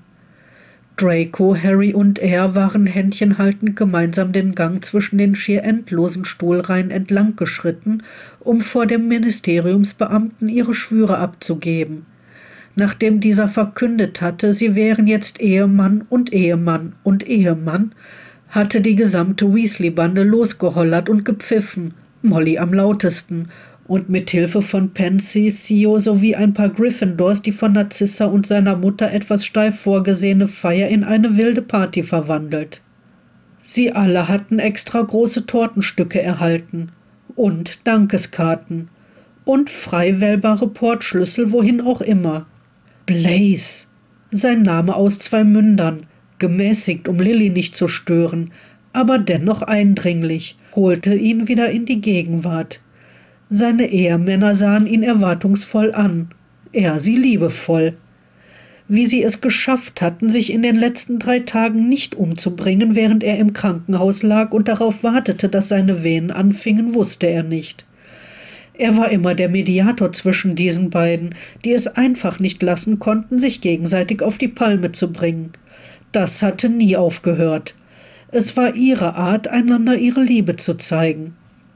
Draco, Harry und er waren händchenhaltend gemeinsam den Gang zwischen den schier endlosen Stuhlreihen entlang geschritten, um vor dem Ministeriumsbeamten ihre Schwüre abzugeben. Nachdem dieser verkündet hatte, sie wären jetzt Ehemann und Ehemann und Ehemann, hatte die gesamte Weasley-Bande losgehollert und gepfiffen, Molly am lautesten, und mit Hilfe von Pansy, Sio sowie ein paar Gryffindors die von Narzissa und seiner Mutter etwas steif vorgesehene Feier in eine wilde Party verwandelt. Sie alle hatten extra große Tortenstücke erhalten und Dankeskarten und frei wählbare Portschlüssel wohin auch immer. Blaze, sein Name aus zwei Mündern, gemäßigt, um Lily nicht zu stören, aber dennoch eindringlich, holte ihn wieder in die Gegenwart. Seine Ehemänner sahen ihn erwartungsvoll an, er sie liebevoll. Wie sie es geschafft hatten, sich in den letzten drei Tagen nicht umzubringen, während er im Krankenhaus lag und darauf wartete, dass seine Wehen anfingen, wusste er nicht. Er war immer der Mediator zwischen diesen beiden, die es einfach nicht lassen konnten, sich gegenseitig auf die Palme zu bringen. Das hatte nie aufgehört. Es war ihre Art, einander ihre Liebe zu zeigen.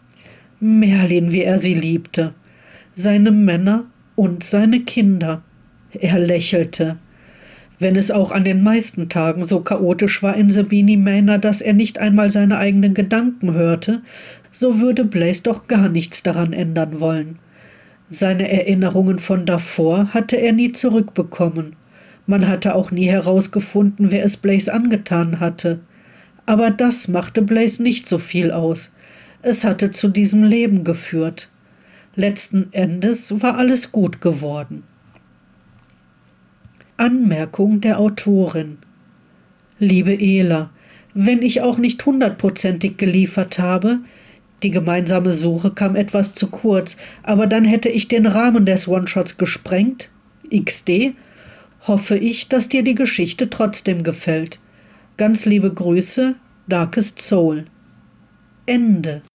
Merlin, wie er sie liebte. Seine Männer und seine Kinder. Er lächelte. Wenn es auch an den meisten Tagen so chaotisch war in Sabini Maynard, dass er nicht einmal seine eigenen Gedanken hörte, so würde Blaze doch gar nichts daran ändern wollen. Seine Erinnerungen von davor hatte er nie zurückbekommen. Man hatte auch nie herausgefunden, wer es Blaze angetan hatte. Aber das machte Blaze nicht so viel aus. Es hatte zu diesem Leben geführt. Letzten Endes war alles gut geworden. Anmerkung der Autorin: Liebe Ela, wenn ich auch nicht hundertprozentig geliefert habe, die gemeinsame Suche kam etwas zu kurz, aber dann hätte ich den Rahmen des One-Shots gesprengt, X D, hoffe ich, dass dir die Geschichte trotzdem gefällt. Ganz liebe Grüße, Darkest Soul. Ende.